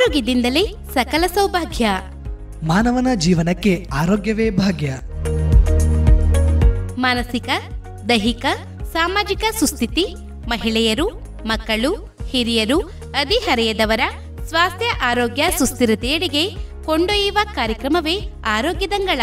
ಆರೋಗ್ಯದಿಂದಲೇ ಸಕಲ ಸೌಭಾಗ್ಯ. ಮಾನವನ ಜೀವನಕ್ಕೆ ಆರೋಗ್ಯವೇ ಭಾಗ್ಯ. ಮಾನಸಿಕ, ದೈಹಿಕ, ಸಾಮಾಜಿಕ ಸುಸ್ಥಿತಿ, ಮಹಿಳೆಯರು, ಮಕ್ಕಳು, ಹಿರಿಯರು, ಹದಿಹರೆಯದವರ ಸ್ವಾಸ್ಥ್ಯ ಆರೋಗ್ಯ ಸುಸ್ಥಿರತೆಯೆಡೆಗೆ ಕೊಂಡೊಯ್ಯುವ ಕಾರ್ಯಕ್ರಮವೇ ಆರೋಗ್ಯದಂಗಳ.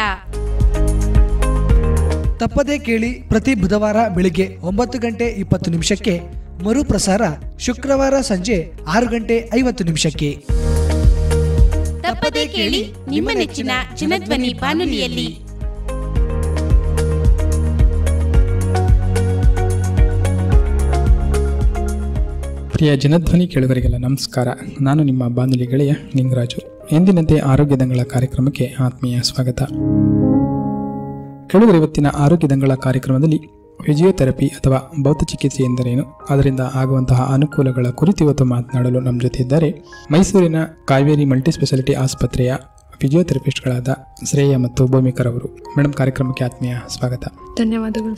ತಪ್ಪದೇ ಕೇಳಿ ಪ್ರತಿ ಬುಧವಾರ ಬೆಳಿಗ್ಗೆ 9:20 ಮರುಪ್ರಸಾರ ಶುಕ್ರವಾರ ಸಂಜೆ 6:50. ತಪ್ಪದೇ ಕೇಳಿ ನಿಮ್ಮ ನೆಚ್ಚಿನ ಜನಧ್ವನಿ ಬಾನುಲಿಯಲ್ಲಿ. ಪ್ರಿಯ ಜನಧ್ವನಿ ಕೇಳುಗರಿಗೆಲ್ಲ ನಮಸ್ಕಾರ. ನಾನು ನಿಮ್ಮ ಬಾನುಲಿ ಗೆಳೆಯ ನಿಂಗರಾಜು. ಎಂದಿನಂತೆ ಆರೋಗ್ಯದಂಗಳ ಕಾರ್ಯಕ್ರಮಕ್ಕೆ ಆತ್ಮೀಯ ಸ್ವಾಗತ. ಕೇಳುಗರ ಇವತ್ತಿನ ಆರೋಗ್ಯದಂಗಳ ಕಾರ್ಯಕ್ರಮದಲ್ಲಿ ಫಿಸಿಯೋಥೆರಪಿ ಅಥವಾ ಭೌತ ಚಿಕಿತ್ಸೆ ಎಂದರೇನು, ಅದರಿಂದ ಆಗುವಂತಹ ಅನುಕೂಲಗಳ ಕುರಿತು ಇವತ್ತು ಮಾತನಾಡಲು ನಮ್ಮ ಜೊತೆ ಇದ್ದಾರೆ ಮೈಸೂರಿನ ಕಾವೇರಿ ಮಲ್ಟಿಸ್ಪೆಷಾಲಿಟಿ ಆಸ್ಪತ್ರೆಯ ಫಿಸಿಯೋಥೆರಪಿಸ್ಟ್ಗಳಾದ ಶ್ರೇಯ ಮತ್ತು ಭೂಮಿಕರ್ ಅವರು. ಮೇಡಮ್, ಕಾರ್ಯಕ್ರಮಕ್ಕೆ ಆತ್ಮೀಯ ಸ್ವಾಗತ. ಧನ್ಯವಾದಗಳು.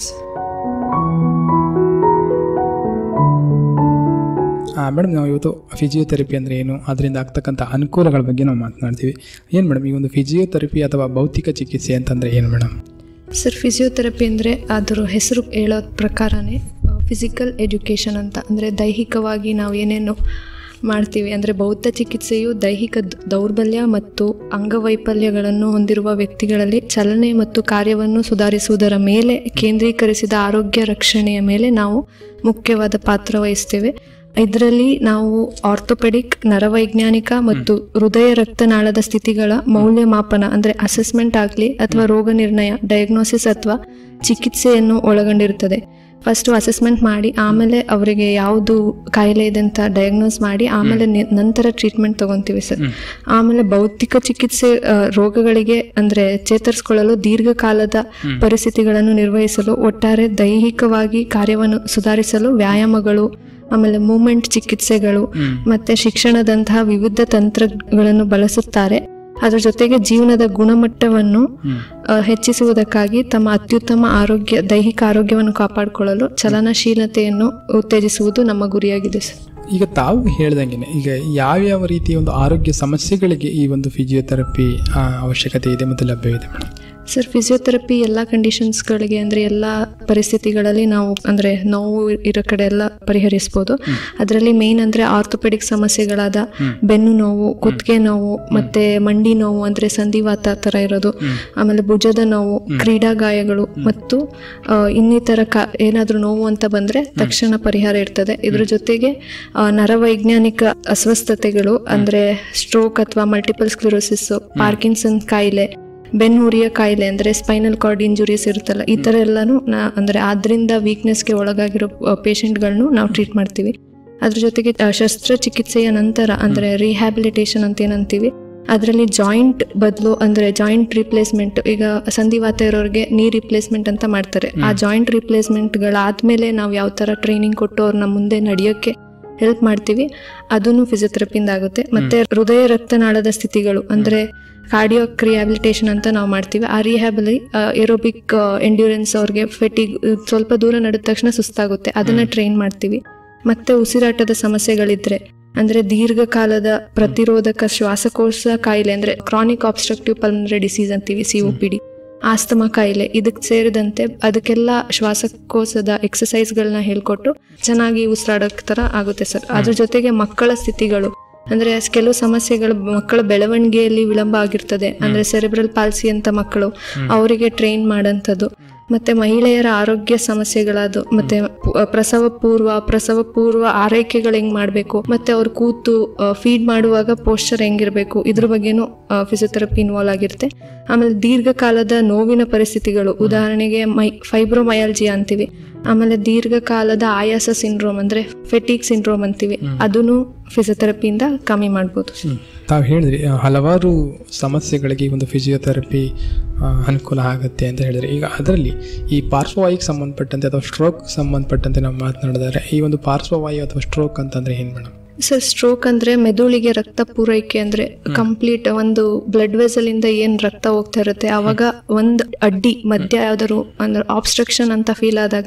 ಮೇಡಮ್, ನಾವು ಇವತ್ತು ಫಿಸಿಯೋಥೆರಪಿ ಅಂದರೆ ಏನು, ಅದರಿಂದ ಆಗ್ತಕ್ಕಂಥ ಅನುಕೂಲಗಳ ಬಗ್ಗೆ ನಾವು ಮಾತನಾಡ್ತೀವಿ. ಏನು ಮೇಡಮ್, ಈ ಒಂದು ಫಿಸಿಯೋಥೆರಪಿ ಅಥವಾ ಭೌತಿಕ ಚಿಕಿತ್ಸೆ ಅಂತಂದರೆ ಏನು ಮೇಡಮ್? ಸರ್, ಫಿಸಿಯೋಥೆರಪಿ ಅಂದರೆ ಅದರ ಹೆಸರು ಹೇಳೋ ಪ್ರಕಾರನೇ ಫಿಸಿಕಲ್ ಎಜುಕೇಷನ್ ಅಂತ. ಅಂದರೆ ದೈಹಿಕವಾಗಿ ನಾವು ಏನೇನು ಮಾಡ್ತೀವಿ ಅಂದರೆ ಭೌತ ಚಿಕಿತ್ಸೆಯು ದೈಹಿಕ ದೌರ್ಬಲ್ಯ ಮತ್ತು ಅಂಗವೈಫಲ್ಯಗಳನ್ನು ಹೊಂದಿರುವ ವ್ಯಕ್ತಿಗಳಲ್ಲಿ ಚಲನೆ ಮತ್ತು ಕಾರ್ಯವನ್ನು ಸುಧಾರಿಸುವುದರ ಮೇಲೆ ಕೇಂದ್ರೀಕರಿಸಿದ ಆರೋಗ್ಯ ರಕ್ಷಣೆಯ ಮೇಲೆ ನಾವು ಮುಖ್ಯವಾದ ಪಾತ್ರ ವಹಿಸ್ತೇವೆ. ಇದರಲ್ಲಿ ನಾವು ಆರ್ಥೋಪೆಡಿಕ್, ನರವೈಜ್ಞಾನಿಕ ಮತ್ತು ಹೃದಯ ರಕ್ತನಾಳದ ಸ್ಥಿತಿಗಳ ಮೌಲ್ಯಮಾಪನ ಅಂದರೆ ಅಸೆಸ್ಮೆಂಟ್ ಆಗಲಿ ಅಥವಾ ರೋಗ ನಿರ್ಣಯ ಡಯಾಗ್ನೋಸಿಸ್ ಅಥವಾ ಚಿಕಿತ್ಸೆಯನ್ನು ಒಳಗೊಂಡಿರುತ್ತದೆ. ಫಸ್ಟು ಅಸೆಸ್ಮೆಂಟ್ ಮಾಡಿ ಆಮೇಲೆ ಅವರಿಗೆ ಯಾವುದು ಕಾಯಿಲೆ ಇದೆ ಅಂತ ಡಯಾಗ್ನೋಸ್ ಮಾಡಿ ಆಮೇಲೆ ನಂತರ ಟ್ರೀಟ್ಮೆಂಟ್ ತಗೊತೀವಿ ಸರ್. ಆಮೇಲೆ ಭೌತಿಕ ಚಿಕಿತ್ಸೆ ರೋಗಗಳಿಗೆ ಅಂದರೆ ಚೇತರಿಸಿಕೊಳ್ಳಲು ದೀರ್ಘಕಾಲದ ಪರಿಸ್ಥಿತಿಗಳನ್ನು ನಿರ್ವಹಿಸಲು, ಒಟ್ಟಾರೆ ದೈಹಿಕವಾಗಿ ಕಾರ್ಯವನ್ನು ಸುಧಾರಿಸಲು ವ್ಯಾಯಾಮಗಳು, ಆಮೇಲೆ ಮೂವ್ಮೆಂಟ್ ಚಿಕಿತ್ಸೆಗಳು ಮತ್ತೆ ಶಿಕ್ಷಣದಂತಹ ವಿವಿಧ ತಂತ್ರಗಳನ್ನು ಬಳಸುತ್ತಾರೆ. ಅದರ ಜೊತೆಗೆ ಜೀವನದ ಗುಣಮಟ್ಟವನ್ನು ಹೆಚ್ಚಿಸುವುದಕ್ಕಾಗಿ ತಮ್ಮ ಅತ್ಯುತ್ತಮ ದೈಹಿಕ ಆರೋಗ್ಯವನ್ನು ಕಾಪಾಡಿಕೊಳ್ಳಲು ಚಲನಶೀಲತೆಯನ್ನು ಉತ್ತೇಜಿಸುವುದು ನಮ್ಮ ಗುರಿಯಾಗಿದೆ ಸರ್. ಈಗ ತಾವು ಹೇಳ್ದಂಗೆ ಈಗ ಯಾವ್ಯಾವ ರೀತಿಯ ಒಂದು ಆರೋಗ್ಯ ಸಮಸ್ಯೆಗಳಿಗೆ ಈ ಒಂದು ಫಿಸಿಯೋಥೆರಪಿ ಅವಶ್ಯಕತೆ ಇದೆ ಮತ್ತು ಲಭ್ಯವಿದೆ ಮೇಡಮ್? ಸರ್, ಫಿಸಿಯೋಥೆರಪಿ ಎಲ್ಲ ಕಂಡೀಷನ್ಸ್ಗಳಿಗೆ ಅಂದರೆ ಎಲ್ಲ ಪರಿಸ್ಥಿತಿಗಳಲ್ಲಿ ನಾವು ಅಂದರೆ ನೋವು ಇರೋ ಕಡೆ ಎಲ್ಲ ಪರಿಹರಿಸ್ಬೋದು. ಅದರಲ್ಲಿ ಮೇನ್ ಅಂದರೆ ಆರ್ಥೋಪೆಡಿಕ್ ಸಮಸ್ಯೆಗಳಾದ ಬೆನ್ನು ನೋವು, ಕುತ್ತಿಗೆ ನೋವು, ಮತ್ತೆ ಮಂಡಿ ನೋವು ಅಂದರೆ ಸಂಧಿವಾತ ಥರ ಇರೋದು, ಆಮೇಲೆ ಭುಜದ ನೋವು, ಕ್ರೀಡಾ ಗಾಯಗಳು ಮತ್ತು ಇನ್ನಿತರ ಏನಾದರೂ ನೋವು ಅಂತ ಬಂದರೆ ತಕ್ಷಣ ಪರಿಹಾರ ಇರ್ತದೆ. ಇದ್ರ ಜೊತೆಗೆ ನರವೈಜ್ಞಾನಿಕ ಅಸ್ವಸ್ಥತೆಗಳು ಅಂದರೆ ಸ್ಟ್ರೋಕ್ ಅಥವಾ ಮಲ್ಟಿಪಲ್ ಸ್ಕ್ಲೆರೋಸಿಸ್, ಪಾರ್ಕಿನ್ಸನ್ ಕಾಯಿಲೆ, ಬೆನ್ನುಹುರಿಯ ಕಾಯಿಲೆ ಅಂದರೆ ಸ್ಪೈನಲ್ ಕಾರ್ಡ್ ಇಂಜುರೀಸ್ ಇರುತ್ತಲ್ಲ, ಈ ಥರ ಎಲ್ಲನೂ ಅಂದರೆ ಅದರಿಂದ ವೀಕ್ನೆಸ್ಗೆ ಒಳಗಾಗಿರೋ ಪೇಷಂಟ್ಗಳನ್ನು ನಾವು ಟ್ರೀಟ್ ಮಾಡ್ತೀವಿ. ಅದ್ರ ಜೊತೆಗೆ ಶಸ್ತ್ರಚಿಕಿತ್ಸೆಯ ನಂತರ ಅಂದರೆ ರಿಹ್ಯಾಬಿಲಿಟೇಷನ್ ಅಂತ ಏನಂತೀವಿ, ಅದರಲ್ಲಿ ಜಾಯಿಂಟ್ ಬದಲು ಅಂದರೆ ಜಾಯಿಂಟ್ ರಿಪ್ಲೇಸ್ಮೆಂಟ್, ಈಗ ಸಂಧಿವಾತ ಇರೋರಿಗೆ ನೀ ರಿಪ್ಲೇಸ್ಮೆಂಟ್ ಅಂತ ಮಾಡ್ತಾರೆ. ಆ ಜಾಯಿಂಟ್ ರಿಪ್ಲೇಸ್ಮೆಂಟ್ಗಳಾದ್ಮೇಲೆ ನಾವು ಯಾವ ಥರ ಟ್ರೈನಿಂಗ್ ಕೊಟ್ಟು ಅವ್ರನ್ನ ಮುಂದೆ ನಡೆಯೋಕ್ಕೆ ಹೆಲ್ಪ್ ಮಾಡ್ತೀವಿ, ಅದನ್ನು ಫಿಸಿಯೋಥೆರಪಿಯಿಂದ ಆಗುತ್ತೆ. ಮತ್ತೆ ಹೃದಯ ರಕ್ತನಾಳದ ಸ್ಥಿತಿಗಳು ಅಂದರೆ ಕಾರ್ಡಿಯಾಕ್ ರಿಹ್ಯಾಬಿಲಿಟೇಷನ್ ಅಂತ ನಾವು ಮಾಡ್ತೀವಿ. ಆ ರಿಹ್ಯಾಬಲ್ಲಿ ಏರೋಬಿಕ್ ಎಂಡ್ಯೂರೆನ್ಸ್, ಅವ್ರಿಗೆ ಫೆಟಿಗ್, ಸ್ವಲ್ಪ ದೂರ ನಡೆದ ತಕ್ಷಣ ಸುಸ್ತಾಗುತ್ತೆ, ಅದನ್ನು ಟ್ರೈನ್ ಮಾಡ್ತೀವಿ. ಮತ್ತೆ ಉಸಿರಾಟದ ಸಮಸ್ಯೆಗಳಿದ್ರೆ ಅಂದರೆ ದೀರ್ಘಕಾಲದ ಪ್ರತಿರೋಧಕ ಶ್ವಾಸಕೋಶ ಕಾಯಿಲೆ ಅಂದರೆ ಕ್ರಾನಿಕ್ ಆಬ್ಸ್ಟ್ರಕ್ಟಿವ್ ಪಲ್ಮನರಿ ಡಿಸೀಸ್ ಅಂತೀವಿ, COPD, ಆಸ್ತಮಾ ಕಾಯಿಲೆ, ಇದಕ್ಕೆ ಸೇರಿದಂತೆ ಅದಕ್ಕೆಲ್ಲ ಶ್ವಾಸಕೋಶದ ಎಕ್ಸಸೈಸ್ಗಳನ್ನ ಹೇಳ್ಕೊಟ್ಟು ಚೆನ್ನಾಗಿ ಉಸಿರಾಡೋ ಥರ ಆಗುತ್ತೆ ಸರ್. ಅದ್ರ ಜೊತೆಗೆ ಮಕ್ಕಳ ಸ್ಥಿತಿಗಳು ಅಂದರೆ ಕೆಲವು ಸಮಸ್ಯೆಗಳು ಮಕ್ಕಳ ಬೆಳವಣಿಗೆಯಲ್ಲಿ ವಿಳಂಬ ಆಗಿರ್ತದೆ, ಅಂದರೆ ಸೆರೆಬ್ರಲ್ ಪಾಲ್ಸಿ ಅಂತ ಮಕ್ಕಳು, ಅವರಿಗೆ ಟ್ರೈನ್ ಮಾಡೋಂಥದ್ದು. ಮತ್ತು ಮಹಿಳೆಯರ ಆರೋಗ್ಯ ಸಮಸ್ಯೆಗಳದು, ಮತ್ತು ಪ್ರಸವ ಪೂರ್ವ ಆರೈಕೆಗಳು ಹೆಂಗೆ ಮಾಡಬೇಕು, ಮತ್ತು ಅವ್ರು ಕೂತು ಫೀಡ್ ಮಾಡುವಾಗ ಪೋಸ್ಚರ್ ಹೆಂಗಿರಬೇಕು, ಇದ್ರ ಬಗ್ಗೆನೂ ಫಿಸಿಯೋಥೆರಪಿ ಇನ್ವಾಲ್ವ್ ಆಗಿರುತ್ತೆ. ಆಮೇಲೆ ದೀರ್ಘಕಾಲದ ನೋವಿನ ಪರಿಸ್ಥಿತಿಗಳು, ಉದಾಹರಣೆಗೆ ಫೈಬ್ರೋಮಯಾಲ್ಜಿಯಾ ಅಂತೀವಿ, ಆಮೇಲೆ ದೀರ್ಘಕಾಲದ ಆಯಾಸ ಸಿಂಡ್ರೋಮ್ ಅಂದರೆ ಫೆಟಿಗ್ ಸಿಂಡ್ರೋಮ್ ಅಂತೀವಿ, ಅದನ್ನು ಫಿಸಿಯೋಥೆರಪಿಯಿಂದ ಕಮ್ಮಿ ಮಾಡ್ಬೋದು. ತಾವು ಹೇಳಿದ್ರಿ ಹಲವಾರು ಸಮಸ್ಯೆಗಳಿಗೆ ಒಂದು ಫಿಸಿಯೋಥೆರಪಿ ಅನುಕೂಲ ಆಗುತ್ತೆ ಅಂತ ಹೇಳಿದ್ರೆ, ಈಗ ಅದರಲ್ಲಿ ಈ ಪಾರ್ಶ್ವವಾಯುಗೆ ಸಂಬಂಧಪಟ್ಟಂತೆ ಅಥವಾ ಸ್ಟ್ರೋಕ್ ಸಂಬಂಧಪಟ್ಟಂತೆ ನಾವು ಮಾತನಾಡಿದರೆ, ಈ ಒಂದು ಪಾರ್ಶ್ವವಾಯು ಅಥವಾ ಸ್ಟ್ರೋಕ್ ಅಂತಂದರೆ ಏನು ಮೇಡಮ್? ಸರ್, ಸ್ಟ್ರೋಕ್ ಅಂದರೆ ಮೆದುಳಿಗೆ ರಕ್ತ ಪೂರೈಕೆ ಅಂದರೆ ಕಂಪ್ಲೀಟ್ ಒಂದು ಬ್ಲಡ್ ವೆಸಲ್ ಇಂದ ಏನು ರಕ್ತ ಹೋಗ್ತಾ ಇರುತ್ತೆ, ಆವಾಗ ಒಂದು ಅಡ್ಡಿ ಮಧ್ಯ ಯಾವ್ದಾದ್ರು ಅಂದ್ರೆ ಆಬ್ಸ್ಟ್ರಕ್ಷನ್ ಅಂತ ಫೀಲ್ ಆದಾಗ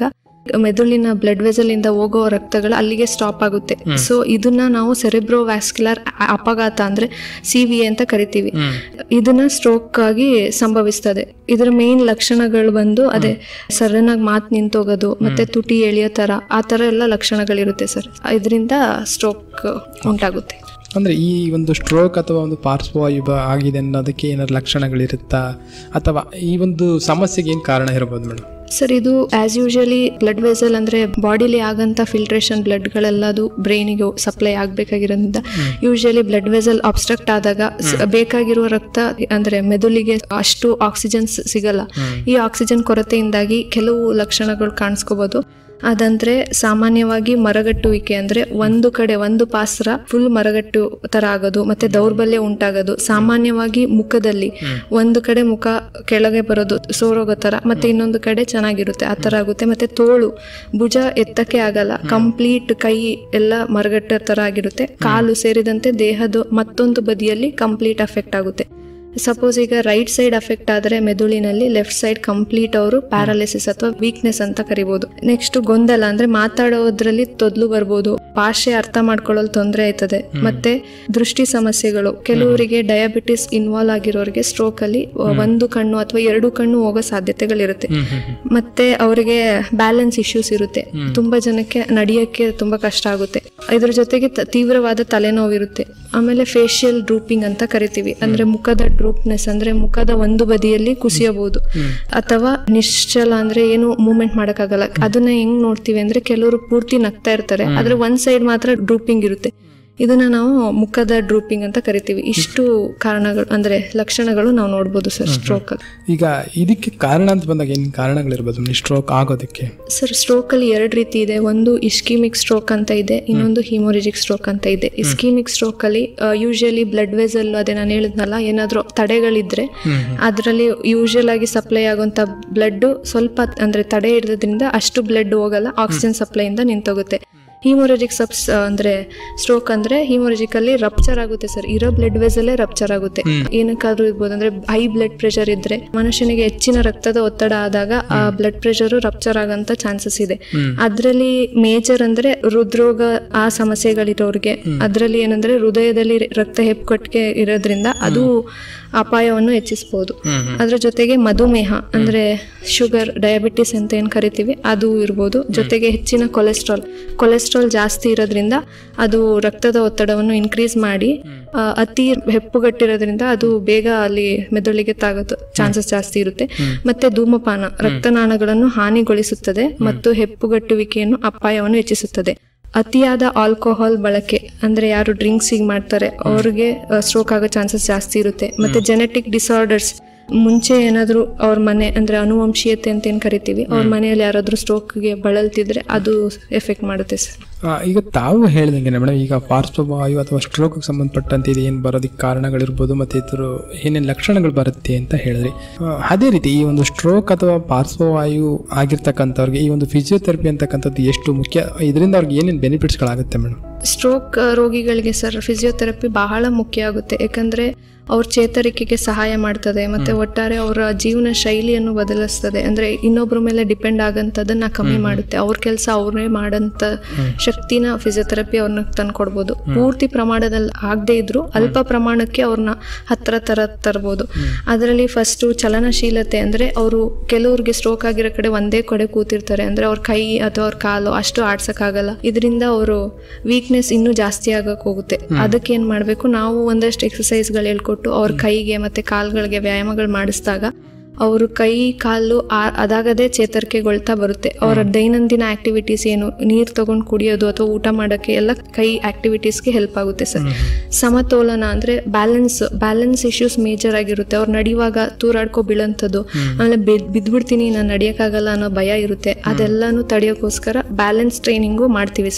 ಮೆದುಳಿನ ಬ್ಲಡ್ ವೆಸಲ್ ಇಂದ ಹೋಗೋ ರಕ್ತಗಳು ಅಲ್ಲಿಗೆ ಸ್ಟಾಪ್ ಆಗುತ್ತೆ. ಸೊ ಇದನ್ನ ನಾವು ಸೆರೆಬ್ರೋವ್ಯಾಸ್ಕ್ಯುಲರ್ ಅಪಘಾತ ಅಂದ್ರೆ CVA ಅಂತ ಕರಿತೀವಿ. ಇದನ್ನ ಸ್ಟ್ರೋಕ್ ಆಗಿ ಸಂಭವಿಸ್ತದೆ. ಇದರ ಮೇನ್ ಲಕ್ಷಣಗಳು ಬಂದು ಅದೇ ಸಡನ್ ಆಗಿ ಮಾತು ನಿಂತೋಗೋದು, ಮತ್ತೆ ತುಟಿ ಎಳೆಯೋ ತರ, ಆ ತರ ಎಲ್ಲ ಲಕ್ಷಣಗಳಿರುತ್ತೆ ಸರ್. ಇದರಿಂದ ಸ್ಟ್ರೋಕ್ ಉಂಟಾಗುತ್ತೆ. ಅಂದರೆ ಈ ಒಂದು ಸ್ಟ್ರೋಕ್ ಅಥವಾ ಒಂದು ಪಾರ್ಶ್ವವಾಯು ಆಗಿದೆ ಅನ್ನೋದಕ್ಕೆ ಏನಾದ್ರು ಲಕ್ಷಣಗಳಿರುತ್ತಾ, ಅಥವಾ ಈ ಒಂದು ಸಮಸ್ಯೆಗೆ ಏನು ಕಾರಣ ಇರಬಹುದು ಮೇಡಮ್? ಸರ್, ಇದು ಆಸ್ ಯೂಶಲಿ ಬ್ಲಡ್ ವೆಸಲ್ ಅಂದ್ರೆ ಬಾಡಿಲಿ ಆಗಂತ ಫಿಲ್ಟ್ರೇಷನ್ ಬ್ಲಡ್ಗಳೆಲ್ಲದು ಬ್ರೈನಿಗೆ ಸಪ್ಲೈ ಆಗ್ಬೇಕಾಗಿರೋದ್ರಿಂದ ಯೂಶಲಿ ಬ್ಲಡ್ ವೆಸಲ್ ಅಬ್ಸ್ಟ್ರಕ್ಟ್ ಆದಾಗ ಬೇಕಾಗಿರುವ ರಕ್ತ ಅಂದ್ರೆ ಮೆದುಳಿಗೆ ಅಷ್ಟು ಆಕ್ಸಿಜನ್ ಸಿಗಲ್ಲ. ಈ ಆಕ್ಸಿಜನ್ ಕೊರತೆಯಿಂದಾಗಿ ಕೆಲವು ಲಕ್ಷಣಗಳು ಕಾಣಿಸ್ಕೋಬಹುದು. ಅದಂದ್ರೆ ಸಾಮಾನ್ಯವಾಗಿ ಮರಗಟ್ಟುವಿಕೆ, ಅಂದ್ರೆ ಒಂದು ಕಡೆ ಒಂದು ಪಾಸ್ರ ಫುಲ್ ಮರಗಟ್ಟು ತರ ಆಗೋದು, ಮತ್ತೆ ದೌರ್ಬಲ್ಯ ಉಂಟಾಗೋದು. ಸಾಮಾನ್ಯವಾಗಿ ಮುಖದಲ್ಲಿ ಒಂದು ಕಡೆ ಮುಖ ಕೆಳಗೆ ಬರೋದು, ಸೋರೋಗೋ ತರ, ಮತ್ತೆ ಇನ್ನೊಂದು ಕಡೆ ಚೆನ್ನಾಗಿರುತ್ತೆ ಆ ತರ ಆಗುತ್ತೆ. ಮತ್ತೆ ತೋಳು, ಭುಜ ಎತ್ತಕ್ಕೆ ಆಗಲ್ಲ, ಕಂಪ್ಲೀಟ್ ಕೈ ಎಲ್ಲ ಮರಗಟ್ಟ ತರ ಆಗಿರುತ್ತೆ. ಕಾಲು ಸೇರಿದಂತೆ ದೇಹದ ಮತ್ತೊಂದು ಬದಿಯಲ್ಲಿ ಕಂಪ್ಲೀಟ್ ಅಫೆಕ್ಟ್ ಆಗುತ್ತೆ. ಸಪೋಸ್ ಈಗ ರೈಟ್ ಸೈಡ್ ಅಫೆಕ್ಟ್ ಆದರೆ ಮೆದುಳಿನಲ್ಲಿ, ಲೆಫ್ಟ್ ಸೈಡ್ ಕಂಪ್ಲೀಟ್ ಅವರು ಪ್ಯಾರಾಲಿಸಿಸ್ ಅಥವಾ ವೀಕ್ನೆಸ್ ಅಂತ ಕರಿಬಹುದು. ನೆಕ್ಸ್ಟ್ ಗೊಂದಲ, ಅಂದ್ರೆ ಮಾತಾಡೋದ್ರಲ್ಲಿ ತೊದಲು ಬರ್ಬೋದು, ಭಾಷೆ ಅರ್ಥ ಮಾಡ್ಕೊಳ್ಳಲು ತೊಂದರೆ ಆಯ್ತದೆ. ಮತ್ತೆ ದೃಷ್ಟಿ ಸಮಸ್ಯೆಗಳು, ಕೆಲವರಿಗೆ ಡಯಾಬಿಟಿಸ್ ಇನ್ವಾಲ್ವ್ ಆಗಿರೋರಿಗೆ ಸ್ಟ್ರೋಕ್ ಅಲ್ಲಿ ಒಂದು ಕಣ್ಣು ಅಥವಾ ಎರಡು ಕಣ್ಣು ಹೋಗೋ ಸಾಧ್ಯತೆಗಳಿರುತ್ತೆ. ಮತ್ತೆ ಅವರಿಗೆ ಬ್ಯಾಲೆನ್ಸ್ ಇಶ್ಯೂಸ್ ಇರುತ್ತೆ. ತುಂಬಾ ಜನಕ್ಕೆ ನಡೆಯಕ್ಕೆ ತುಂಬಾ ಕಷ್ಟ ಆಗುತ್ತೆ. ಇದ್ರ ಜೊತೆಗೆ ತೀವ್ರವಾದ ತಲೆನೋವು ಇರುತ್ತೆ. ಆಮೇಲೆ ಫೇಶಿಯಲ್ ಡ್ರೂಪಿಂಗ್ ಅಂತ ಕರಿತೀವಿ, ಅಂದ್ರೆ ಮುಖದ ಡ್ರೂಪ್ನೆಸ್, ಅಂದ್ರೆ ಮುಖದ ಒಂದು ಬದಿಯಲ್ಲಿ ಕುಸಿಯಬಹುದು, ಅಥವಾ ನಿಶ್ಚಲ ಅಂದ್ರೆ ಏನು ಮೂವ್ಮೆಂಟ್ ಮಾಡಕ್ಕಾಗಲ್ಲ. ಅದನ್ನ ಹೆಂಗ್ ನೋಡ್ತೀವಿ ಅಂದ್ರೆ ಕೆಲವರು ಪೂರ್ತಿ ನಗ್ತಾ ಇರ್ತಾರೆ, ಆದ್ರೆ ಒಂದ್ ಸೈಡ್ ಮಾತ್ರ ಡ್ರೂಪಿಂಗ್ ಇರುತ್ತೆ. ಇದನ್ನ ನಾವು ಮುಖದ ಡ್ರೂಪಿಂಗ್ ಅಂತ ಕರಿತೀವಿ. ಇಷ್ಟು ಕಾರಣಗಳು ಅಂದ್ರೆ ಲಕ್ಷಣಗಳು ನಾವು ನೋಡ್ಬೋದು ಸರ್ ಸ್ಟ್ರೋಕ್ ಅಲ್ಲಿ. ಈಗ ಇದಕ್ಕೆ ಕಾರಣ ಅಂತ ಬಂದಾಗ ಏನು ಕಾರಣಗಳಿರ್ಬೋದು ಸ್ಟ್ರೋಕ್ ಆಗೋದಕ್ಕೆ? ಸರ್, ಸ್ಟ್ರೋಕ್ ಅಲ್ಲಿ ಎರಡು ರೀತಿ ಇದೆ. ಒಂದು ಇಸ್ಕಿಮಿಕ್ ಸ್ಟ್ರೋಕ್ ಅಂತ ಇದೆ, ಇನ್ನೊಂದು ಹಿಮೋರೆಜಿಕ್ ಸ್ಟ್ರೋಕ್ ಅಂತ ಇದೆ. ಇಸ್ಕಿಮಿಕ್ ಸ್ಟ್ರೋಕ್ ಅಲ್ಲಿ ಯೂಶಲಿ ಬ್ಲಡ್ ವೆಸಲ್, ಅದೇ ನಾನು ಹೇಳಿದ್ನಲ್ಲ, ಏನಾದ್ರೂ ತಡೆಗಳಿದ್ರೆ ಅದರಲ್ಲಿ ಯೂಶಲ್ ಆಗಿ ಸಪ್ಲೈ ಆಗುವಂತ ಬ್ಲಡ್ ಸ್ವಲ್ಪ ಅಂದ್ರೆ ತಡೆ ಇರೋದ್ರಿಂದ ಅಷ್ಟು ಬ್ಲಡ್ ಹೋಗಲ್ಲ, ಆಕ್ಸಿಜನ್ ಸಪ್ಲೈ ಇಂದ ನಿಂತೋಗುತ್ತೆ. ಹಿಮೋರೆಜಿಕ್ ಅಂದ್ರೆ ಸ್ಟ್ರೋಕ್ ಅಂದ್ರೆ ಹಿಮೋರೆಜಿಕ್ ಅಲ್ಲಿ ರಪ್ಚರ್ ಆಗುತ್ತೆ ಸರ್. ಇರೋ ಬ್ಲಡ್ ವೆಸಲ್ಲೇ ರಪ್ಚರ್ ಆಗುತ್ತೆ. ಏನಕ್ಕಾದ್ರೂ ಇರ್ಬೋದು, ಅಂದ್ರೆ ಹೈ ಬ್ಲಡ್ ಪ್ರೆಷರ್ ಇದ್ರೆ ಮನುಷ್ಯನಿಗೆ ಹೆಚ್ಚಿನ ರಕ್ತದ ಒತ್ತಡ ಆದಾಗ ಆ ಬ್ಲಡ್ ಪ್ರೆಷರ್ ರಪ್ಚರ್ ಆಗಂತ ಚಾನ್ಸಸ್ ಇದೆ. ಅದ್ರಲ್ಲಿ ಮೇಜರ್ ಅಂದ್ರೆ ಹೃದ್ರೋಗ ಆ ಸಮಸ್ಯೆಗಳಿರೋರಿಗೆ, ಅದ್ರಲ್ಲಿ ಏನಂದ್ರೆ ಹೃದಯದಲ್ಲಿ ರಕ್ತ ಹೆಪ್ಪುಗಟ್ಟಿಗೆ ಇರೋದ್ರಿಂದ ಅದು ಅಪಾಯವನ್ನು ಹೆಚ್ಚಿಸಬಹುದು. ಅದ್ರ ಜೊತೆಗೆ ಮಧುಮೇಹ ಅಂದ್ರೆ ಶುಗರ್, ಡಯಾಬಿಟಿಸ್ ಅಂತ ಏನ್ ಕರಿತೀವಿ ಅದು ಇರ್ಬೋದು. ಜೊತೆಗೆ ಹೆಚ್ಚಿನ ಕೊಲೆಸ್ಟ್ರಾಲ್ ಜಾಸ್ತಿ ಇರೋದ್ರಿಂದ ಅದು ರಕ್ತದ ಒತ್ತಡವನ್ನು ಇನ್ಕ್ರೀಸ್ ಮಾಡಿ ಅತಿ ಹೆಪ್ಪುಗಟ್ಟಿರೋದ್ರಿಂದ ಅದು ಬೇಗ ಅಲ್ಲಿ ಮೆದುಳಿಗೆ ತಾಗೋದು ಚಾನ್ಸಸ್ ಜಾಸ್ತಿ ಇರುತ್ತೆ. ಮತ್ತೆ ಧೂಮಪಾನ ರಕ್ತನಾಳಗಳನ್ನು ಹಾನಿಗೊಳಿಸುತ್ತದೆ ಮತ್ತು ಹೆಪ್ಪುಗಟ್ಟುವಿಕೆಯನ್ನು ಅಪಾಯವನ್ನು ಹೆಚ್ಚಿಸುತ್ತದೆ. ಅತಿಯಾದ ಆಲ್ಕೋಹಾಲ್ ಬಳಕೆ ಅಂದ್ರೆ ಯಾರು ಡ್ರಿಂಕ್ಸ್ ಮಾಡ್ತಾರೆ ಅವ್ರಿಗೆ ಸ್ಟ್ರೋಕ್ ಆಗೋ ಚಾನ್ಸಸ್ ಜಾಸ್ತಿ ಇರುತ್ತೆ. ಮತ್ತೆ ಜೆನೆಟಿಕ್ ಡಿಸಾರ್ಡರ್ಸ್, ಮುಂಚೆ ಏನಾದ್ರು ಅವ್ರ ಮನೆ ಅಂದ್ರೆ ಅನುವಂಶೀಯತೆ ಅಂತ ಏನ್ ಕರಿತೀವಿ, ಅವ್ರ ಮನೆಯಲ್ಲಿ ಯಾರಾದ್ರೂ ಸ್ಟ್ರೋಕ್ಗೆ ಬಳಲ್ತಿದ್ರೆ ಅದು ಎಫೆಕ್ಟ್ ಮಾಡುತ್ತೆ ಸರ್. ಈಗ ತಾವು ಹೇಳಿದಂಗೆ ಮೇಡಮ್, ಈಗ ಪಾರ್ಶ್ವವಾಯು ಅಥವಾ ಸ್ಟ್ರೋಕ್ಗೆ ಸಂಬಂಧಪಟ್ಟಂತೆ ಇದು ಏನು ಬರೋದಕ್ಕೆ ಕಾರಣಗಳಿರ್ಬೋದು ಮತ್ತು ಇದ್ರ ಏನೇನು ಲಕ್ಷಣಗಳು ಬರುತ್ತೆ ಅಂತ ಹೇಳಿದ್ರಿ. ಅದೇ ರೀತಿ ಈ ಒಂದು ಸ್ಟ್ರೋಕ್ ಅಥವಾ ಪಾರ್ಶ್ವವಾಯು ಆಗಿರ್ತಕ್ಕಂಥವ್ರಿಗೆ ಈ ಒಂದು ಫಿಸಿಯೋಥೆರಪಿ ಅಂತಕ್ಕಂಥದ್ದು ಎಷ್ಟು ಮುಖ್ಯ, ಇದರಿಂದ ಅವ್ರಿಗೆ ಏನೇನು ಬೆನಿಫಿಟ್ಸ್ಗಳಾಗುತ್ತೆ ಮೇಡಮ್? ಸ್ಟ್ರೋಕ್ ರೋಗಿಗಳಿಗೆ ಸರ್ ಫಿಸಿಯೋಥೆರಪಿ ಬಹಳ ಮುಖ್ಯ ಆಗುತ್ತೆ. ಯಾಕಂದ್ರೆ ಅವ್ರ ಚೇತರಿಕೆಗೆ ಸಹಾಯ ಮಾಡ್ತದೆ, ಮತ್ತೆ ಒಟ್ಟಾರೆ ಅವರ ಜೀವನ ಶೈಲಿಯನ್ನು ಬದಲಿಸ್ತದೆ. ಅಂದ್ರೆ ಇನ್ನೊಬ್ಬರ ಮೇಲೆ ಡಿಪೆಂಡ್ ಆಗಂತದನ್ನ ಕಮ್ಮಿ ಮಾಡುತ್ತೆ. ಅವ್ರ ಕೆಲಸ ಅವ್ರೇ ಮಾಡಂತ ಶಕ್ತಿನ ಫಿಸಿಯೋಥೆರಪಿ ಅವ್ರನ್ನ ತಂದ್ಕೊಡ್ಬೋದು. ಪೂರ್ತಿ ಪ್ರಮಾಣದಲ್ಲಿ ಆಗದೆ ಇದ್ರು ಅಲ್ಪ ಪ್ರಮಾಣಕ್ಕೆ ಅವ್ರನ್ನ ಹತ್ರ ತರಬಹುದು. ಅದರಲ್ಲಿ ಫಸ್ಟ್ ಚಲನಶೀಲತೆ, ಅಂದ್ರೆ ಅವರು ಕೆಲವ್ರಿಗೆ ಸ್ಟ್ರೋಕ್ ಆಗಿರೋ ಕಡೆ ಒಂದೇ ಕಡೆ ಕೂತಿರ್ತಾರೆ, ಅಂದ್ರೆ ಅವ್ರ ಕೈ ಅಥವಾ ಅವ್ರ ಕಾಲು ಅಷ್ಟು ಆಡ್ಸಕ್ಕಾಗಲ್ಲ. ಇದರಿಂದ ಅವರು ವೀಕ್ನೆಸ್ ಇನ್ನೂ ಜಾಸ್ತಿ ಆಗಕ್ ಹೋಗುತ್ತೆ. ಅದಕ್ಕೆ ಏನ್ ಮಾಡ್ಬೇಕು, ನಾವು ಒಂದಷ್ಟು ಎಕ್ಸಸೈಸ್ಗಳು ಹೇಳ್ಕೊಟ್ಟು ಅವ್ರ ಕೈಗೆ ಮತ್ತೆ ಕಾಲ್ಗಳಿಗೆ ವ್ಯಾಯಾಮಗಳು ಮಾಡಿಸಿದಾಗ ಅವರು ಕೈ ಕಾಲು ಅದಾಗದೆ ಚೇತರಿಕೆಗೊಳ್ತಾ ಬರುತ್ತೆ. ಅವರ ದೈನಂದಿನ ಆಕ್ಟಿವಿಟೀಸ್ ಏನು, ನೀರು ತಗೊಂಡು ಕುಡಿಯೋದು ಅಥವಾ ಊಟ ಮಾಡೋಕ್ಕೆ ಎಲ್ಲ ಕೈ ಆಕ್ಟಿವಿಟೀಸ್ಗೆ ಹೆಲ್ಪ್ ಆಗುತ್ತೆ ಸರ್. ಸಮತೋಲನ ಅಂದ್ರೆ ಬ್ಯಾಲೆನ್ಸ್ ಇಶ್ಯೂಸ್ ಮೇಜರ್ ಆಗಿರುತ್ತೆ. ಅವ್ರು ನಡೆಯುವಾಗ ತೂರಾಡ್ಕೊ ಬೀಳಂಥದ್ದು, ಆಮೇಲೆ ಬಿದ್ಬಿಡ್ತೀನಿ ನಾನು ನಡೆಯೋಕ್ಕಾಗಲ್ಲ ಅನ್ನೋ ಭಯ ಇರುತ್ತೆ. ಅದೆಲ್ಲಾನು ತಡೆಯೋಕ್ಕೋಸ್ಕರ ಬ್ಯಾಲೆನ್ಸ್ ಟ್ರೈನಿಂಗು ಮಾಡ್ತೀವಿ ಸರ್.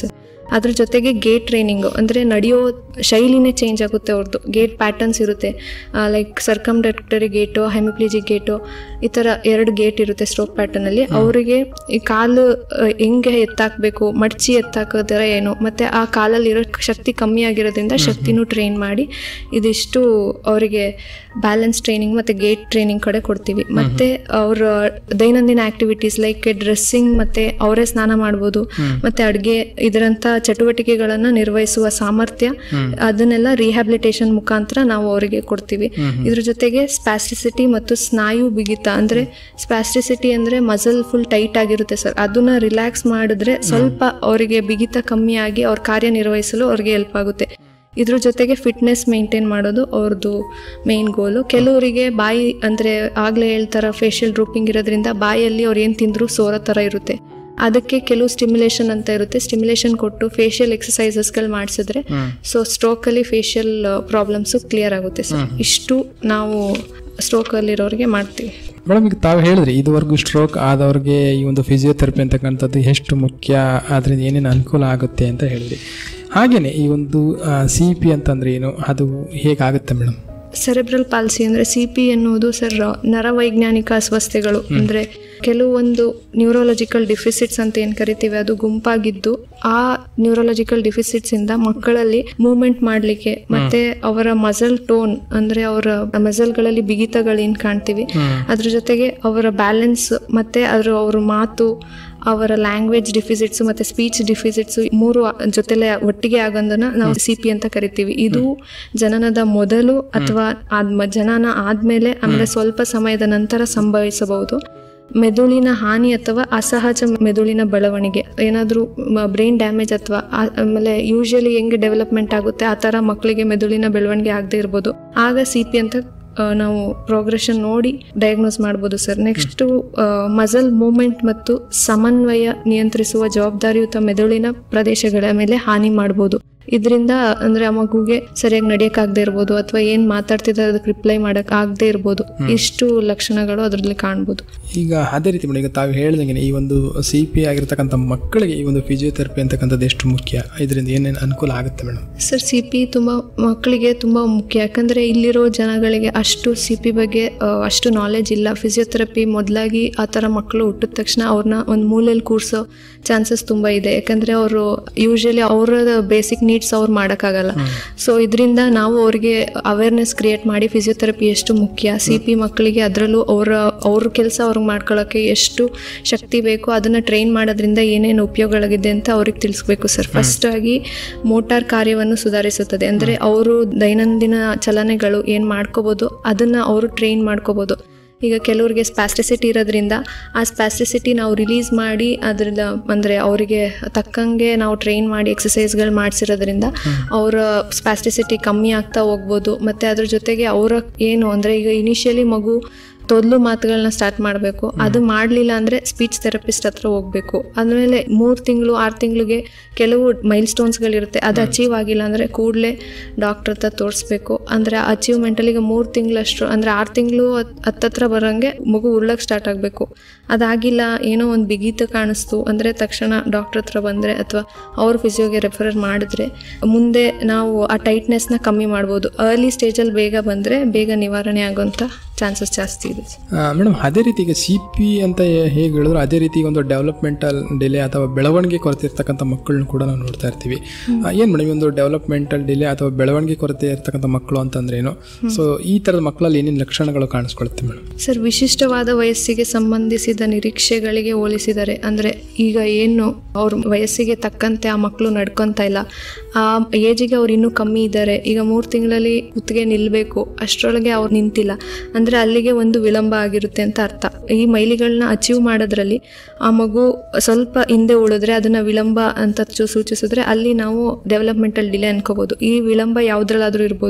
ಅದ್ರ ಜೊತೆಗೆ ಗೇಟ್ ಟ್ರೈನಿಂಗು, ಅಂದರೆ ನಡೆಯೋ ಶೈಲಿನೇ ಚೇಂಜ್ ಆಗುತ್ತೆ ಅವ್ರದ್ದು. ಗೇಟ್ ಪ್ಯಾಟರ್ನ್ಸ್ ಇರುತ್ತೆ, like circumductory gait, hemiplegic gait, ಈ ಥರ 2 ಗೇಟ್ ಇರುತ್ತೆ ಸ್ಟ್ರೋಕ್ ಪ್ಯಾಟರ್ನಲ್ಲಿ. ಅವರಿಗೆ ಈ ಕಾಲು ಹೆಂಗೆ ಎತ್ತಾಕಬೇಕು, ಮಡ್ಚಿ ಎತ್ತಾಕೋದ್ರೆ ಏನು, ಮತ್ತು ಆ ಕಾಲಲ್ಲಿರೋ ಶಕ್ತಿ ಕಮ್ಮಿ ಆಗಿರೋದ್ರಿಂದ ಶಕ್ತಿನೂ ಟ್ರೈನ್ ಮಾಡಿ ಇದಿಷ್ಟು ಅವರಿಗೆ ಬ್ಯಾಲೆನ್ಸ್ ಟ್ರೈನಿಂಗ್ ಮತ್ತು ಗೇಟ್ ಟ್ರೈನಿಂಗ್ ಕಡೆ ಕೊಡ್ತೀವಿ. ಮತ್ತು ಅವರ ದೈನಂದಿನ ಆಕ್ಟಿವಿಟೀಸ್ ಲೈಕ್ ಡ್ರೆಸ್ಸಿಂಗ್, ಮತ್ತು ಅವರೇ ಸ್ನಾನ ಮಾಡ್ಬೋದು, ಮತ್ತು ಅಡುಗೆ ಇದರಂಥ ಚಟುವಟಿಕೆಗಳನ್ನು ನಿರ್ವಹಿಸುವ ಸಾಮರ್ಥ್ಯ, ಅದನ್ನೆಲ್ಲ ರಿಹ್ಯಾಬಿಲಿಟೇಷನ್ ಮುಖಾಂತರ ನಾವು ಅವರಿಗೆ ಕೊಡ್ತೀವಿ. ಇದ್ರ ಜೊತೆಗೆ ಸ್ಪ್ಯಾಸ್ಟಿಸಿಟಿ ಮತ್ತು ಸ್ನಾಯು ಬಿಗಿತ, ಅಂದರೆ ಸ್ಪ್ಯಾಸ್ಟಿಸಿಟಿ ಅಂದರೆ ಮಸಲ್ ಫುಲ್ ಟೈಟ್ ಆಗಿರುತ್ತೆ ಸರ್, ಅದನ್ನ ರಿಲ್ಯಾಕ್ಸ್ ಮಾಡಿದ್ರೆ ಸ್ವಲ್ಪ ಅವರಿಗೆ ಬಿಗಿತ ಕಮ್ಮಿ ಆಗಿ ಅವ್ರ ಕಾರ್ಯನಿರ್ವಹಿಸಲು ಅವ್ರಿಗೆ ಹೆಲ್ಪ್ ಆಗುತ್ತೆ. ಇದ್ರ ಜೊತೆಗೆ ಫಿಟ್ನೆಸ್ ಮೇಂಟೈನ್ ಮಾಡೋದು ಅವ್ರದ್ದು ಮೇನ್ ಗೋಲು. ಕೆಲವರಿಗೆ ಬಾಯಿ ಅಂದರೆ ಆಗಲೇ ಹೇಳ್ತಾರ ಫೇಶಿಯಲ್ ಡ್ರೂಪಿಂಗ್ ಇರೋದ್ರಿಂದ ಬಾಯಲ್ಲಿ ಅವ್ರು ಏನು ತಿಂದರೂ ಸೋರೋ ಥರ ಇರುತ್ತೆ. ಅದಕ್ಕೆ ಕೆಲವು ಸ್ಟಿಮ್ಯುಲೇಷನ್ ಅಂತ ಇರುತ್ತೆ, ಸ್ಟಿಮ್ಯುಲೇಷನ್ ಕೊಟ್ಟು ಫೇಶಿಯಲ್ ಎಕ್ಸಸೈಸಸ್ಗಳು ಮಾಡಿಸಿದ್ರೆ ಸೊ ಸ್ಟ್ರೋಕಲ್ಲಿ ಫೇಶಿಯಲ್ ಪ್ರಾಬ್ಲಮ್ಸು ಕ್ಲಿಯರ್ ಆಗುತ್ತೆ ಸರ್. ಇಷ್ಟು ನಾವು ಸ್ಟ್ರೋಕಲ್ಲಿರೋರಿಗೆ ಮಾಡ್ತೀವಿ. ಮೇಡಮ್, ಈಗ ತಾವು ಹೇಳಿದ್ರಿ ಇದುವರೆಗೂ ಸ್ಟ್ರೋಕ್ ಆದವ್ರಿಗೆ ಈ ಒಂದು ಫಿಸಿಯೋಥೆರಪಿ ಅಂತಕ್ಕಂಥದ್ದು ಎಷ್ಟು ಮುಖ್ಯ, ಅದರಿಂದ ಏನೇನು ಅನುಕೂಲ ಆಗುತ್ತೆ ಅಂತ ಹೇಳಿದ್ರಿ. ಹಾಗೆಯೇ ಈ ಒಂದು CP ಅಂತಂದ್ರೆ ಏನು, ಅದು ಹೇಗಾಗುತ್ತೆ ಮೇಡಮ್? ಸೆರೆಬ್ರಲ್ ಪಾಲ್ಸಿ ಅಂದರೆ CP ಎನ್ನುವುದು ಸರ್ ನರವೈಜ್ಞಾನಿಕ ಅಸ್ವಸ್ಥತೆಗಳು, ಅಂದರೆ ಕೆಲವೊಂದು ನ್ಯೂರೋಲಾಜಿಕಲ್ ಡಿಫಿಸಿಟ್ಸ್ ಅಂತ ಏನು ಕರಿತೀವಿ ಅದು ಗುಂಪಾಗಿದ್ದು, ಆ ನ್ಯೂರೋಲಾಜಿಕಲ್ ಡಿಫಿಸಿಟ್ಸಿಂದ ಮಕ್ಕಳಲ್ಲಿ ಮೂವ್ಮೆಂಟ್ ಮಾಡಲಿಕ್ಕೆ ಮತ್ತು ಅವರ ಮಸಲ್ ಟೋನ್ ಅಂದರೆ ಅವರ ಮಸಲ್ಗಳಲ್ಲಿ ಬಿಗಿತಗಳೇನು ಕಾಣ್ತೀವಿ, ಅದ್ರ ಜೊತೆಗೆ ಅವರ ಬ್ಯಾಲೆನ್ಸ್ ಮತ್ತು ಅವ್ರ ಮಾತು, ಅವರ ಲ್ಯಾಂಗ್ವೇಜ್ ಡಿಫಿಸಿಟ್ಸು ಮತ್ತು ಸ್ಪೀಚ್ ಡಿಫಿಸಿಟ್ಸು 3 ಜೊತೆಲೆ ಒಟ್ಟಿಗೆ ಆಗೋದನ್ನ ನಾವು CP ಅಂತ ಕರಿತೀವಿ. ಇದು ಜನನದ ಮೊದಲು ಅಥವಾ ಜನನ ಆದಮೇಲೆ ಆಮೇಲೆ ಸ್ವಲ್ಪ ಸಮಯದ ನಂತರ ಸಂಭವಿಸಬಹುದು. ಮೆದುಳಿನ ಹಾನಿ ಅಥವಾ ಅಸಹಜ ಮೆದುಳಿನ ಬೆಳವಣಿಗೆ, ಏನಾದರೂ ಬ್ರೈನ್ ಡ್ಯಾಮೇಜ್ ಅಥವಾ ಆಮೇಲೆ ಯೂಶಲಿ ಹೆಂಗೆ ಡೆವಲಪ್ಮೆಂಟ್ ಆಗುತ್ತೆ ಆ ಥರ ಮಕ್ಕಳಿಗೆ ಮೆದುಳಿನ ಬೆಳವಣಿಗೆ ಆಗದೆ ಇರ್ಬೋದು, ಆಗ CP ಅಂತ ನಾವು ಪ್ರೋಗ್ರೆಷನ್ ನೋಡಿ ಡಯಾಗ್ನೋಸ್ ಮಾಡ್ಬೋದು ಸರ್. ನೆಕ್ಸ್ಟು ಮಸಲ್ ಮೂವ್ಮೆಂಟ್ ಮತ್ತು ಸಮನ್ವಯ ನಿಯಂತ್ರಿಸುವ ಜವಾಬ್ದಾರಿಯುತ ಮೆದುಳಿನ ಪ್ರದೇಶಗಳ ಮೇಲೆ ಹಾನಿ ಮಾಡ್ಬೋದು. ಇದರಿಂದ ಅಂದರೆ ಆ ಮಗುಗೆ ಸರಿಯಾಗಿ ನಡೆಯೋಕ್ಕಾಗದೇ ಇರ್ಬೋದು ಅಥವಾ ಏನು ಮಾತಾಡ್ತಿದ್ರೆ ಅದಕ್ಕೆ ರಿಪ್ಲೈ ಮಾಡೋಕ್ಕಾಗದೇ ಇರ್ಬೋದು. ಇಷ್ಟು ಲಕ್ಷಣಗಳು ಅದರಲ್ಲಿ ಕಾಣ್ಬೋದು. ಈಗ ಅದೇ ರೀತಿ ಮೇಡಮ್, ಈಗ ತಾವು ಹೇಳ್ದಂಗೆ ಈ ಒಂದು CP ಆಗಿರ್ತಕ್ಕಂಥ ಮಕ್ಕಳಿಗೆ ಈ ಒಂದು ಫಿಸಿಯೋಥೆರಪಿ ಅಂತಕ್ಕಂಥದ್ದು ಎಷ್ಟು ಮುಖ್ಯ, ಇದರಿಂದ ಏನೇನು ಅನುಕೂಲ ಆಗುತ್ತೆ ಮೇಡಮ್? ಸರ್ CP ತುಂಬ ಮಕ್ಕಳಿಗೆ ತುಂಬ ಮುಖ್ಯ, ಯಾಕಂದರೆ ಇಲ್ಲಿರೋ ಜನಗಳಿಗೆ ಅಷ್ಟು CP ಬಗ್ಗೆ ಅಷ್ಟು ನಾಲೆಜ್ ಇಲ್ಲ. ಫಿಸಿಯೋಥೆರಪಿ ಮೊದಲಾಗಿ ಆ ಥರ ಮಕ್ಕಳು ಹುಟ್ಟಿದ ತಕ್ಷಣ ಅವ್ರನ್ನ ಒಂದು ಮೂಲೆಯಲ್ಲಿ ಕೂರಿಸೋ ಚಾನ್ಸಸ್ ತುಂಬ ಇದೆ, ಯಾಕಂದರೆ ಅವರು ಯೂಶಲಿ ಅವರ ಬೇಸಿಕ್ ನೀಡ್ಸ್ ಅವ್ರು ಮಾಡೋಕ್ಕಾಗಲ್ಲ. ಸೊ ಇದರಿಂದ ನಾವು ಅವ್ರಿಗೆ ಅವೇರ್ನೆಸ್ ಕ್ರಿಯೇಟ್ ಮಾಡಿ ಫಿಸಿಯೋಥೆರಪಿ ಎಷ್ಟು ಮುಖ್ಯ, CP ಮಕ್ಕಳಿಗೆ ಅದರಲ್ಲೂ ಅವ್ರ ಕೆಲಸ ಅವ್ರಿಗೆ ಮಾಡ್ಕೊಳ್ಳೋಕ್ಕೆ ಎಷ್ಟು ಶಕ್ತಿ ಬೇಕು, ಅದನ್ನು ಟ್ರೈನ್ ಮಾಡೋದ್ರಿಂದ ಏನೇನು ಉಪಯೋಗಗಳಾಗಿದೆ ಅಂತ ಅವ್ರಿಗೆ ತಿಳಿಸ್ಬೇಕು ಸರ್. ಫಸ್ಟಾಗಿ ಮೋಟಾರ್ ಕಾರ್ಯವನ್ನು ಸುಧಾರಿಸುತ್ತದೆ, ಅಂದರೆ ಅವರು ದೈನಂದಿನ ಚಲನೆಗಳು ಏನು ಮಾಡ್ಕೋಬೋದು ಅದನ್ನು ಅವರು ಟ್ರೈನ್ ಮಾಡ್ಕೋಬೋದು. ಈಗ ಕೆಲವ್ರಿಗೆ ಸ್ಪ್ಯಾಸ್ಟಿಸಿಟಿ ಇರೋದ್ರಿಂದ ಆ ಸ್ಪ್ಯಾಸ್ಟಿಸಿಟಿ ನಾವು ರಿಲೀಸ್ ಮಾಡಿ ಅದರಿಂದ ಅಂದರೆ ಅವರಿಗೆ ತಕ್ಕಂಗೆ ನಾವು ಟ್ರೈನ್ ಮಾಡಿ ಎಕ್ಸಸೈಸ್ಗಳು ಮಾಡಿಸಿರೋದ್ರಿಂದ ಅವರ ಸ್ಪ್ಯಾಸ್ಟಿಸಿಟಿ ಕಮ್ಮಿ ಆಗ್ತಾ ಹೋಗ್ಬೋದು. ಮತ್ತು ಅದ್ರ ಜೊತೆಗೆ ಅವರ ಏನು ಅಂದರೆ ಈಗ ಇನಿಷಿಯಲಿ ಮಗು ತೊದಲು ಮಾತುಗಳನ್ನ ಸ್ಟಾರ್ಟ್ ಮಾಡಬೇಕು, ಅದು ಮಾಡಲಿಲ್ಲ ಅಂದರೆ ಸ್ಪೀಚ್ ಥೆರಪಿಸ್ಟ್ ಹತ್ರ ಹೋಗಬೇಕು. ಆದಮೇಲೆ 3 ತಿಂಗಳು 6 ತಿಂಗಳಿಗೆ ಕೆಲವು ಮೈಲ್ ಸ್ಟೋನ್ಸ್ಗಳಿರುತ್ತೆ, ಅದು ಅಚೀವ್ ಆಗಿಲ್ಲ ಅಂದರೆ ಕೂಡಲೇ ಡಾಕ್ಟ್ರ್ ಹತ್ರ ತೋರಿಸ್ಬೇಕು. ಅಂದರೆ ಅಚೀವ್ಮೆಂಟಲ್ಲಿ ಈಗ 3 ತಿಂಗಳಷ್ಟು ಅಂದರೆ 6 ತಿಂಗಳು ಹತ್ತತ್ರ ಬರೋಂಗೆ ಮಗು ಉರ್ಳಕ್ಕೆ ಸ್ಟಾರ್ಟ್ ಆಗಬೇಕು. ಅದಾಗಿಲ್ಲ, ಏನೋ ಒಂದು ಬಿಗಿತ ಕಾಣಿಸ್ತು ಅಂದರೆ ತಕ್ಷಣ ಡಾಕ್ಟ್ರ್ ಹತ್ರ ಬಂದರೆ ಅಥವಾ ಅವ್ರ ಫಿಸಿಯೋಗೆ ರೆಫರ್ ಮಾಡಿದ್ರೆ ಮುಂದೆ ನಾವು ಆ ಟೈಟ್ನೆಸ್ನ ಕಮ್ಮಿ ಮಾಡ್ಬೋದು. ಅರ್ಲಿ ಸ್ಟೇಜಲ್ಲಿ ಬೇಗ ಬಂದರೆ ಬೇಗ ನಿವಾರಣೆ ಆಗೋಂಥ ಚಾನ್ಸಸ್ ಜಾಸ್ತಿ ಇದೆ. ಮೇಡಮ್, ಅದೇ ರೀತಿ ಈಗ CP ಅಂತ ಹೇಗೆ ಹೇಳಿದ್ರು ಅದೇ ರೀತಿ ಒಂದು ಡೆವಲಪ್ಮೆಂಟಲ್ ಡಿಲೇ ಅಥವಾ ಬೆಳವಣಿಗೆ ಕೊರತೆ ಇರ್ತಕ್ಕಂಥ ಮಕ್ಕಳನ್ನ ಕೂಡ ನಾವು ನೋಡ್ತಾ ಇರ್ತೀವಿ. ಏನು ಮೇಡಮ್, ಒಂದು ಡೆವಲಪ್ಮೆಂಟಲ್ ಡಿಲೇ ಅಥವಾ ಬೆಳವಣಿಗೆ ಕೊರತೆ ಇರ್ತಕ್ಕಂಥ ಮಕ್ಕಳು ಅಂತಂದ್ರೆ ಏನು? ಸೊ ಈ ಥರದ ಮಕ್ಕಳಲ್ಲಿ ಏನೇನು ಲಕ್ಷಣಗಳು ಕಾಣಿಸ್ಕೊಳುತ್ತೆ ಮೇಡಮ್? ಸರ್, ವಿಶಿಷ್ಟವಾದ ವಯಸ್ಸಿಗೆ ಸಂಬಂಧಿಸಿದ ನಿರೀಕ್ಷೆಗಳಿಗೆ ಹೋಲಿಸಿದರೆ, ಅಂದರೆ ಈಗ ಏನು ಅವ್ರ ವಯಸ್ಸಿಗೆ ತಕ್ಕಂತೆ ಆ ಮಕ್ಕಳು ನಡ್ಕೊತಾ ಇಲ್ಲ, ಆ ಏಜಿಗೆ ಅವ್ರು ಇನ್ನೂ ಕಮ್ಮಿ ಇದ್ದಾರೆ, ಈಗ 3 ತಿಂಗಳಲ್ಲಿ ಕುತ್ತಿಗೆ ನಿಲ್ಲಬೇಕು ಅಷ್ಟರೊಳಗೆ ಅವ್ರು ನಿಂತಿಲ್ಲ ಅಂದರೆ ಅಲ್ಲಿಗೆ ಒಂದು ವಿಳಂಬ ಆಗಿರುತ್ತೆ ಅಂತ ಅರ್ಥ. ಈ ಮೈಲಿಗಳನ್ನ ಅಚೀವ್ ಮಾಡೋದ್ರಲ್ಲಿ ಆ ಮಗು ಸ್ವಲ್ಪ ಹಿಂದೆ ಉಳಿದ್ರೆ ಅದನ್ನು ವಿಳಂಬ ಅಂತ ಸೂಚಿಸಿದ್ರೆ ಅಲ್ಲಿ ನಾವು ಡೆವಲಪ್ಮೆಂಟಲ್ ಡಿಲೇ ಅನ್ಕೋಬೋದು. ಈ ವಿಳಂಬ ಯಾವುದ್ರಲ್ಲಾದರೂ ಇರ್ಬೋದು.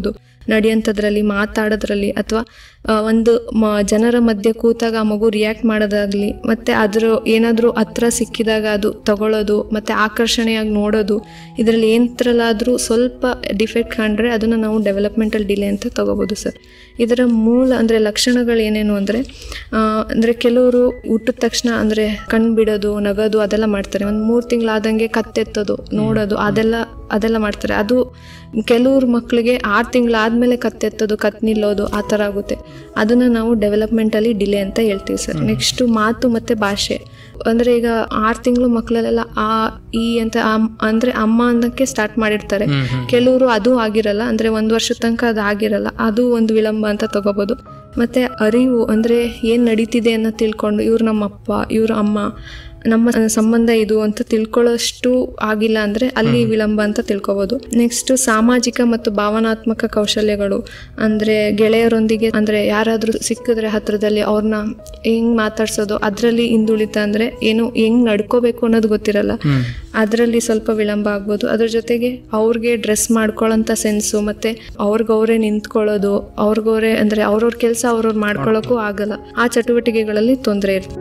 ನಡೆಯೋಂಥದ್ರಲ್ಲಿ, ಮಾತಾಡೋದ್ರಲ್ಲಿ, ಅಥವಾ ಒಂದು ಜನರ ಮಧ್ಯೆ ಕೂತಾಗ ಆ ಮಗು ರಿಯಾಕ್ಟ್ ಮಾಡೋದಾಗ್ಲಿ, ಮತ್ತು ಅದ್ರ ಏನಾದರೂ ಹತ್ರ ಸಿಕ್ಕಿದಾಗ ಅದು ತಗೊಳ್ಳೋದು, ಮತ್ತು ಆಕರ್ಷಣೆಯಾಗಿ ನೋಡೋದು, ಇದರಲ್ಲಿ ಏನತ್ರಲ್ಲಾದರೂ ಸ್ವಲ್ಪ ಡಿಫೆಕ್ಟ್ ಕಂಡ್ರೆ ಅದನ್ನು ನಾವು ಡೆವಲಪ್ಮೆಂಟಲ್ ಡಿಲೇ ಅಂತ ತಗೋಬೋದು ಸರ್. ಇದರ ಮೂಲ ಅಂದರೆ ಲಕ್ಷಣಗಳು ಏನೇನು ಅಂದರೆ ಕೆಲವರು ಹುಟ್ಟಿದ ತಕ್ಷಣ ಅಂದರೆ ಕಣ್ಣು ಬಿಡೋದು, ನಗೋದು ಅದೆಲ್ಲ ಮಾಡ್ತಾರೆ. ಒಂದು 3 ತಿಂಗಳಾದಂಗೆ ಕತ್ತೆತ್ತೋದು, ನೋಡೋದು ಅದೆಲ್ಲ ಮಾಡ್ತಾರೆ. ಅದು ಕೆಲವ್ರ ಮಕ್ಕಳಿಗೆ 6 ತಿಂಗಳಾದ್ಮೇಲೆ ಕತ್ತೆತ್ತೋದು, ನಿಲ್ಲೋದು ಆ ಥರ ಆಗುತ್ತೆ. ಅದನ್ನು ನಾವು ಡೆವಲಪ್ಮೆಂಟಲ್ಲಿ ಡಿಲೇ ಅಂತ ಹೇಳ್ತೀವಿ ಸರ್. ನೆಕ್ಸ್ಟು ಮಾತು ಮತ್ತು ಭಾಷೆ ಅಂದರೆ ಈಗ 6 ತಿಂಗಳು ಮಕ್ಕಳಲ್ಲೆಲ್ಲ ಆ ಈ ಅಂತ ಅಂದರೆ ಅಮ್ಮ ಅನ್ನೋಕ್ಕೆ ಸ್ಟಾರ್ಟ್ ಮಾಡಿರ್ತಾರೆ. ಕೆಲವರು ಅದು ಆಗಿರಲ್ಲ, ಅಂದರೆ 1 ವರ್ಷದ ತನಕ ಅದು ಆಗಿರಲ್ಲ, ಅದು ಒಂದು ವಿಳಂಬ ಅಂತ ತಗೋಬೋದು. ಮತ್ತು ಅರಿವು ಅಂದರೆ ಏನು ನಡೀತಿದೆ ಅನ್ನೋ ತಿಳ್ಕೊಂಡು ಇವ್ರು ನಮ್ಮ ಅಪ್ಪ, ಇವ್ರ ಅಮ್ಮ, ನಮ್ಮ ಸಂಬಂಧ ಇದು ಅಂತ ತಿಳ್ಕೊಳ್ಳೋಷ್ಟು ಆಗಿಲ್ಲ ಅಂದರೆ ಅಲ್ಲಿ ವಿಳಂಬ ಅಂತ ತಿಳ್ಕೊಬೋದು. ನೆಕ್ಸ್ಟ್ ಸಾಮಾಜಿಕ ಮತ್ತು ಭಾವನಾತ್ಮಕ ಕೌಶಲ್ಯಗಳು ಅಂದರೆ ಗೆಳೆಯರೊಂದಿಗೆ ಅಂದರೆ ಯಾರಾದರೂ ಸಿಕ್ಕಿದ್ರೆ ಹತ್ರದಲ್ಲಿ ಅವ್ರನ್ನ ಹೆಂಗ್ ಮಾತಾಡ್ಸೋದು, ಅದರಲ್ಲಿ ಹಿಂದುಳಿತ ಅಂದರೆ ಏನು ಹೆಂಗ್ ನಡ್ಕೋಬೇಕು ಅನ್ನೋದು ಗೊತ್ತಿರಲ್ಲ, ಅದರಲ್ಲಿ ಸ್ವಲ್ಪ ವಿಳಂಬ ಆಗ್ಬೋದು. ಅದ್ರ ಜೊತೆಗೆ ಅವ್ರಿಗೆ ಡ್ರೆಸ್ ಮಾಡ್ಕೊಳ್ಳೋಂಥ ಸೆನ್ಸು, ಮತ್ತು ಅವ್ರಿಗವ್ರೇ ನಿಂತ್ಕೊಳ್ಳೋದು, ಅವ್ರಿಗವ್ರೇ ಅಂದರೆ ಅವ್ರವ್ರ ಕೆಲಸ ಅವ್ರವ್ರು ಮಾಡ್ಕೊಳ್ಳೋಕ್ಕೂ ಆಗಲ್ಲ, ಆ ಚಟುವಟಿಕೆಗಳಲ್ಲಿ ತೊಂದರೆ ಇರ್ತದೆ.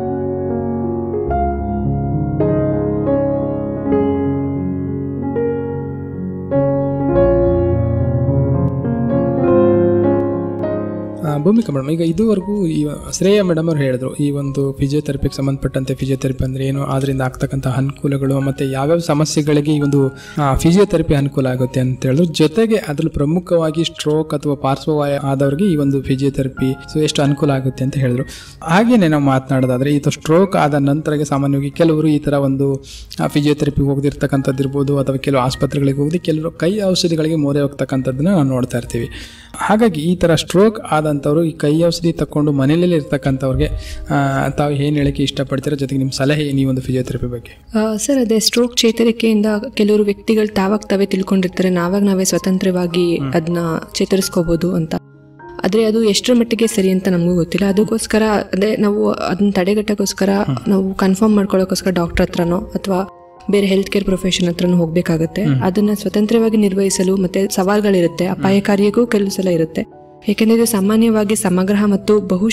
ಭೂಮಿಕಾ ಮೇಡಮ್, ಈಗ ಇದುವರೆಗೂ ಈ ಶ್ರೇಯಾ ಮೇಡಮ್ ಅವ್ರು ಹೇಳಿದ್ರು ಈ ಒಂದು ಫಿಸಿಯೋಥೆರಪಿಗೆ ಸಂಬಂಧಪಟ್ಟಂತೆ ಫಿಸಿಯೋಥೆರಪಿ ಅಂದರೆ ಏನು, ಅದರಿಂದ ಆಗ್ತಕ್ಕಂಥ ಅನುಕೂಲಗಳು ಮತ್ತು ಯಾವ್ಯಾವ ಸಮಸ್ಯೆಗಳಿಗೆ ಈ ಒಂದು ಫಿಸಿಯೋಥೆರಪಿ ಅನುಕೂಲ ಆಗುತ್ತೆ ಅಂತ ಹೇಳಿದ್ರು. ಜೊತೆಗೆ ಅದರಲ್ಲಿ ಪ್ರಮುಖವಾಗಿ ಸ್ಟ್ರೋಕ್ ಅಥವಾ ಪಾರ್ಶ್ವವಾಯು ಆದವ್ರಿಗೆ ಈ ಒಂದು ಫಿಸಿಯೋಥೆರಪಿ ಎಷ್ಟು ಅನುಕೂಲ ಆಗುತ್ತೆ ಅಂತ ಹೇಳಿದ್ರು. ಹಾಗೇನೆ ನಾವು ಮಾತನಾಡೋದಾದ್ರೆ ಈ ಸ್ಟ್ರೋಕ್ ಆದ ನಂತರಗೆ ಸಾಮಾನ್ಯವಾಗಿ ಕೆಲವರು ಈ ಥರ ಒಂದು ಫಿಸಿಯೋಥೆರಪಿಗೆ ಹೋಗದಿರ್ತಕ್ಕಂಥದ್ದು ಇರ್ಬೋದು, ಅಥವಾ ಕೆಲವು ಆಸ್ಪತ್ರೆಗಳಿಗೆ ಹೋಗಿ ಕೆಲವರು ಕೈ ಔಷಧಿಗಳಿಗೆ ಮೋರೆ ಹೋಗ್ತಕ್ಕಂಥದ್ದನ್ನ ನಾವು ನೋಡ್ತಾ ಇರ್ತೀವಿ. ಹಾಗಾಗಿ ಈ ಥರ ಸ್ಟ್ರೋಕ್ ಆದಂಥವ್ರು ಈ ಕೈ ಔಷಧಿ ತಗೊಂಡು ಮನೆಯಲ್ಲೇ ಇರ್ತಕ್ಕಂಥವ್ರಿಗೆ ತಾವು ಏನು ಹೇಳಕ್ಕೆ ಇಷ್ಟಪಡ್ತೀರಾ, ಜೊತೆಗೆ ನಿಮ್ಮ ಸಲಹೆ ಏನು ಈ ಒಂದು ಫಿಸಿಯೋಥೆರಪಿ ಬಗ್ಗೆ? ಸರ್, ಅದೇ ಸ್ಟ್ರೋಕ್ ಚೇತರಿಕೆಯಿಂದ ಕೆಲವರು ವ್ಯಕ್ತಿಗಳು ತಾವೇ ತಿಳ್ಕೊಂಡಿರ್ತಾರೆ, ನಾವೇ ಸ್ವತಂತ್ರವಾಗಿ ಅದನ್ನ ಚೇತರಿಸ್ಕೋಬೋದು ಅಂತ. ಆದರೆ ಅದು ಎಷ್ಟರ ಮಟ್ಟಿಗೆ ಸರಿ ಅಂತ ನಮಗೂ ಗೊತ್ತಿಲ್ಲ. ಅದಕ್ಕೋಸ್ಕರ ಅದೇ ನಾವು ಅದನ್ನ ತಡೆಗಟ್ಟೋಕ್ಕೋಸ್ಕರ ನಾವು ಕನ್ಫರ್ಮ್ ಮಾಡ್ಕೊಳ್ಳೋಕ್ಕೋಸ್ಕರ ಡಾಕ್ಟರ್ ಹತ್ರನೋ ಅಥವಾ ಬೇರೆ ಹೆಲ್ತ್ ಕೇರ್ ಪ್ರೊಫೆಷನ್ ಹತ್ರನೂ ಹೋಗಬೇಕಾಗುತ್ತೆ. ಅದನ್ನು ಸ್ವತಂತ್ರವಾಗಿ ನಿರ್ವಹಿಸಲು ಮತ್ತೆ ಸವಾಲುಗಳಿರುತ್ತೆ, ಅಪಾಯಕಾರಿಯಾಗೂ ಕೆಲವು ಸಲ ಇರುತ್ತೆ. ಏಕೆಂದರೆ ಇದು ಸಾಮಾನ್ಯವಾಗಿ ಸಮಗ್ರ ಮತ್ತು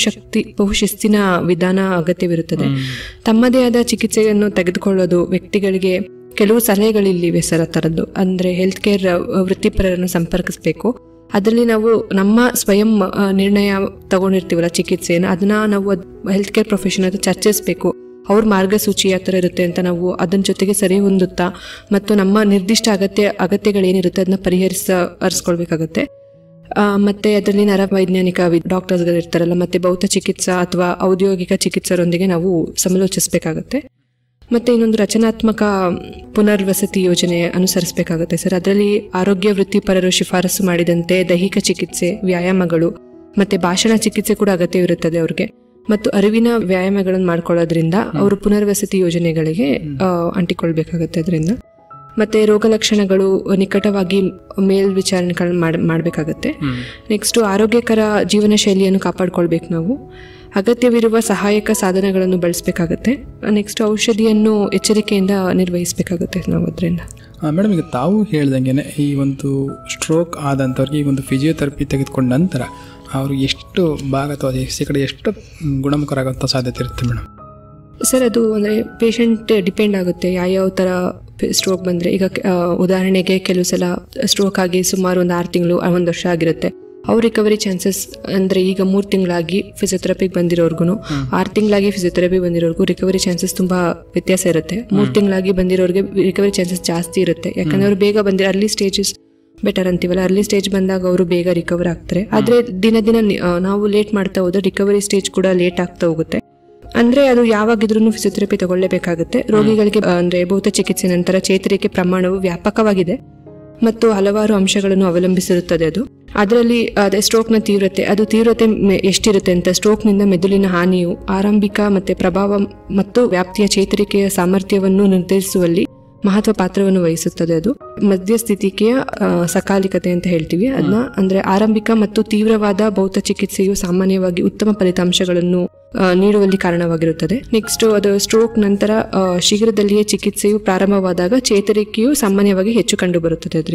ಬಹುಶಿಸ್ತಿನ ವಿಧಾನ ಅಗತ್ಯವಿರುತ್ತದೆ. ತಮ್ಮದೇ ಆದ ಚಿಕಿತ್ಸೆಯನ್ನು ತೆಗೆದುಕೊಳ್ಳೋದು ವ್ಯಕ್ತಿಗಳಿಗೆ ಕೆಲವು ಸಲಹೆಗಳಿಲ್ಲಿವೆ ಸರ್. ಆ ಥರದ್ದು ಅಂದರೆ ಹೆಲ್ತ್ ಕೇರ್ ವೃತ್ತಿಪರರನ್ನು ಸಂಪರ್ಕಿಸಬೇಕು. ಅದರಲ್ಲಿ ನಾವು ನಮ್ಮ ಸ್ವಯಂ ನಿರ್ಣಯ ತಗೊಂಡಿರ್ತೀವಲ್ಲ ಚಿಕಿತ್ಸೆಯನ್ನು, ಅದನ್ನ ನಾವು ಹೆಲ್ತ್ ಕೇರ್ ಪ್ರೊಫೆಷನ್ ಹತ್ರ ಚರ್ಚಿಸಬೇಕು. ಅವ್ರ ಮಾರ್ಗಸೂಚಿ ಯಾವ ಥರ ಇರುತ್ತೆ ಅಂತ ನಾವು ಅದನ್ನ ಜೊತೆಗೆ ಸರಿ ಹೊಂದುತ್ತಾ ಮತ್ತು ನಮ್ಮ ನಿರ್ದಿಷ್ಟ ಅಗತ್ಯಗಳೇನಿರುತ್ತೆ ಅದನ್ನ ಪರಿಹರಿಸ್ಕೊಳ್ಬೇಕಾಗುತ್ತೆ. ಮತ್ತು ಅದರಲ್ಲಿ ನರವೈಜ್ಞಾನಿಕ ಡಾಕ್ಟರ್ಸ್ಗಳು ಇರ್ತಾರಲ್ಲ, ಮತ್ತು ಭೌತ ಚಿಕಿತ್ಸಾ ಅಥವಾ ಔದ್ಯೋಗಿಕ ಚಿಕಿತ್ಸರೊಂದಿಗೆ ನಾವು ಸಮಾಲೋಚಿಸಬೇಕಾಗುತ್ತೆ. ಮತ್ತು ಇನ್ನೊಂದು ರಚನಾತ್ಮಕ ಪುನರ್ವಸತಿ ಯೋಜನೆ ಅನುಸರಿಸಬೇಕಾಗುತ್ತೆ ಸರ್. ಅದರಲ್ಲಿ ಆರೋಗ್ಯ ವೃತ್ತಿಪರರು ಶಿಫಾರಸು ಮಾಡಿದಂತೆ ದೈಹಿಕ ಚಿಕಿತ್ಸೆ, ವ್ಯಾಯಾಮಗಳು ಮತ್ತು ಭಾಷಣ ಚಿಕಿತ್ಸೆ ಕೂಡ ಅಗತ್ಯವಿರುತ್ತದೆ ಅವ್ರಿಗೆ. ಮತ್ತು ಅರಿವಿನ ವ್ಯಾಯಾಮಗಳನ್ನು ಮಾಡ್ಕೊಳ್ಳೋದ್ರಿಂದ ಅವರು ಪುನರ್ವಸತಿ ಯೋಜನೆಗಳಿಗೆ ಅಂಟಿಕೊಳ್ಬೇಕಾಗುತ್ತೆ ಅದರಿಂದ. ಮತ್ತು ರೋಗ ಲಕ್ಷಣಗಳು ನಿಕಟವಾಗಿ ಮೇಲ್ವಿಚಾರಣೆಗಳನ್ನ ಮಾಡಬೇಕಾಗತ್ತೆ. ನೆಕ್ಸ್ಟು ಆರೋಗ್ಯಕರ ಜೀವನ ಶೈಲಿಯನ್ನು ಕಾಪಾಡ್ಕೊಳ್ಬೇಕು ನಾವು. ಅಗತ್ಯವಿರುವ ಸಹಾಯಕ ಸಾಧನಗಳನ್ನು ಬಳಸಬೇಕಾಗತ್ತೆ. ನೆಕ್ಸ್ಟ್ ಔಷಧಿಯನ್ನು ಎಚ್ಚರಿಕೆಯಿಂದ ನಿರ್ವಹಿಸಬೇಕಾಗುತ್ತೆ ನಾವು ಅದರಿಂದ. ಮೇಡಮ್, ಈಗ ತಾವು ಹೇಳ್ದಂಗೆ ಈ ಒಂದು ಸ್ಟ್ರೋಕ್ ಆದಂಥವ್ರಿಗೆ ಈ ಒಂದು ಫಿಸಿಯೋಥೆರಪಿ ತೆಗೆದುಕೊಂಡ ನಂತರ ಅವರು ಎಷ್ಟು ಭಾಗ ಅಥವಾ ಕಡೆ ಎಷ್ಟು ಗುಣಮುಖರಾಗುವಂಥ ಸಾಧ್ಯತೆ ಇರುತ್ತೆ ಮೇಡಮ್? ಸರ್, ಅದು ಅಂದರೆ ಪೇಷಂಟ್ ಡಿಪೆಂಡ್ ಆಗುತ್ತೆ ಯಾವ ಥರ ಸ್ಟ್ರೋಕ್ ಬಂದರೆ. ಈಗ ಉದಾಹರಣೆಗೆ ಕೆಲವು ಸಲ ಸ್ಟ್ರೋಕ್ ಆಗಿ ಸುಮಾರು ಒಂದು 6 ತಿಂಗಳು 1 ವರ್ಷ ಆಗಿರುತ್ತೆ. ಅವ್ರ ರಿಕವರಿ ಚಾನ್ಸಸ್ ಅಂದರೆ ಈಗ 3 ತಿಂಗಳಾಗಿ ಫಿಸಿಯೋಥೆರಪಿಗೆ ಬಂದಿರೋರ್ಗು 6 ತಿಂಗಳಾಗಿ ಫಿಸಿಯೋಥೆರಪಿ ಬಂದಿರೋರ್ಗು ರಿಕವರಿ ಚಾನ್ಸಸ್ ತುಂಬ ವ್ಯತ್ಯಾಸ ಇರುತ್ತೆ. 3 ತಿಂಗಳಾಗಿ ಬಂದಿರೋರಿಗೆ ರಿಕವರಿ ಚಾನ್ಸಸ್ ಜಾಸ್ತಿ ಇರುತ್ತೆ. ಯಾಕಂದರೆ ಅವರು ಬೇಗ ಬಂದಿರೋ ಅರ್ಲಿ ಸ್ಟೇಜಸ್ ಬೆಟರ್ ಅಂತೀವಲ್ಲ, ಅರ್ಲಿ ಸ್ಟೇಜ್ ಬಂದಾಗ ಅವರು ಬೇಗ ರಿಕವರ್ ಆಗ್ತಾರೆ. ಆದರೆ ದಿನ ನಾವು ಲೇಟ್ ಮಾಡ್ತಾ ಹೋದ್ರೆ ರಿಕವರಿ ಸ್ಟೇಜ್ ಕೂಡ ಲೇಟ್ ಆಗ್ತಾ ಹೋಗುತ್ತೆ. ಅಂದರೆ ಅದು ಯಾವಾಗಿದ್ರೂ ಫಿಸಿಯೋಥೆರಪಿ ತಗೊಳ್ಳೇಬೇಕಾಗುತ್ತೆ. ರೋಗಿಗಳಿಗೆ ಅಂದರೆ ಭೌತ ಚಿಕಿತ್ಸೆ ನಂತರ ಚೇತರಿಕೆ ಪ್ರಮಾಣವು ವ್ಯಾಪಕವಾಗಿದೆ ಮತ್ತು ಹಲವಾರು ಅಂಶಗಳನ್ನು ಅವಲಂಬಿಸಿರುತ್ತದೆ. ಅದರಲ್ಲಿ ಅದೇ ಸ್ಟ್ರೋಕ್ನ ತೀವ್ರತೆ ಎಷ್ಟಿರುತ್ತೆ ಅಂತ, ಸ್ಟ್ರೋಕ್ನಿಂದ ಮೆದುಳಿನ ಹಾನಿಯು ಆರಂಭಿಕ ಮತ್ತು ಪ್ರಭಾವ ಮತ್ತು ವ್ಯಾಪ್ತಿಯ ಚೇತರಿಕೆಯ ಸಾಮರ್ಥ್ಯವನ್ನು ನಿರ್ಧರಿಸುವಲ್ಲಿ ಮಹತ್ವ ಪಾತ್ರವನ್ನು ವಹಿಸುತ್ತದೆ. ಅದು ಮಧ್ಯಸ್ಥಿತಿಕೆಯ ಸಕಾಲಿಕತೆ ಅಂತ ಹೇಳ್ತೀವಿ ಅದನ್ನ. ಅಂದರೆ ಆರಂಭಿಕ ಮತ್ತು ತೀವ್ರವಾದ ಭೌತ ಚಿಕಿತ್ಸೆಯು ಸಾಮಾನ್ಯವಾಗಿ ಉತ್ತಮ ಫಲಿತಾಂಶಗಳನ್ನು ನೀಡುವಲ್ಲಿ ಕಾರಣವಾಗಿರುತ್ತದೆ. ನೆಕ್ಸ್ಟ್ ಅದು ಸ್ಟ್ರೋಕ್ ನಂತರ ಶೀಘ್ರದಲ್ಲಿಯೇ ಚಿಕಿತ್ಸೆಯು ಪ್ರಾರಂಭವಾದಾಗ ಚೇತರಿಕೆಯು ಸಾಮಾನ್ಯವಾಗಿ ಹೆಚ್ಚು ಕಂಡು ಬರುತ್ತದೆ ಅದರಿಂದ.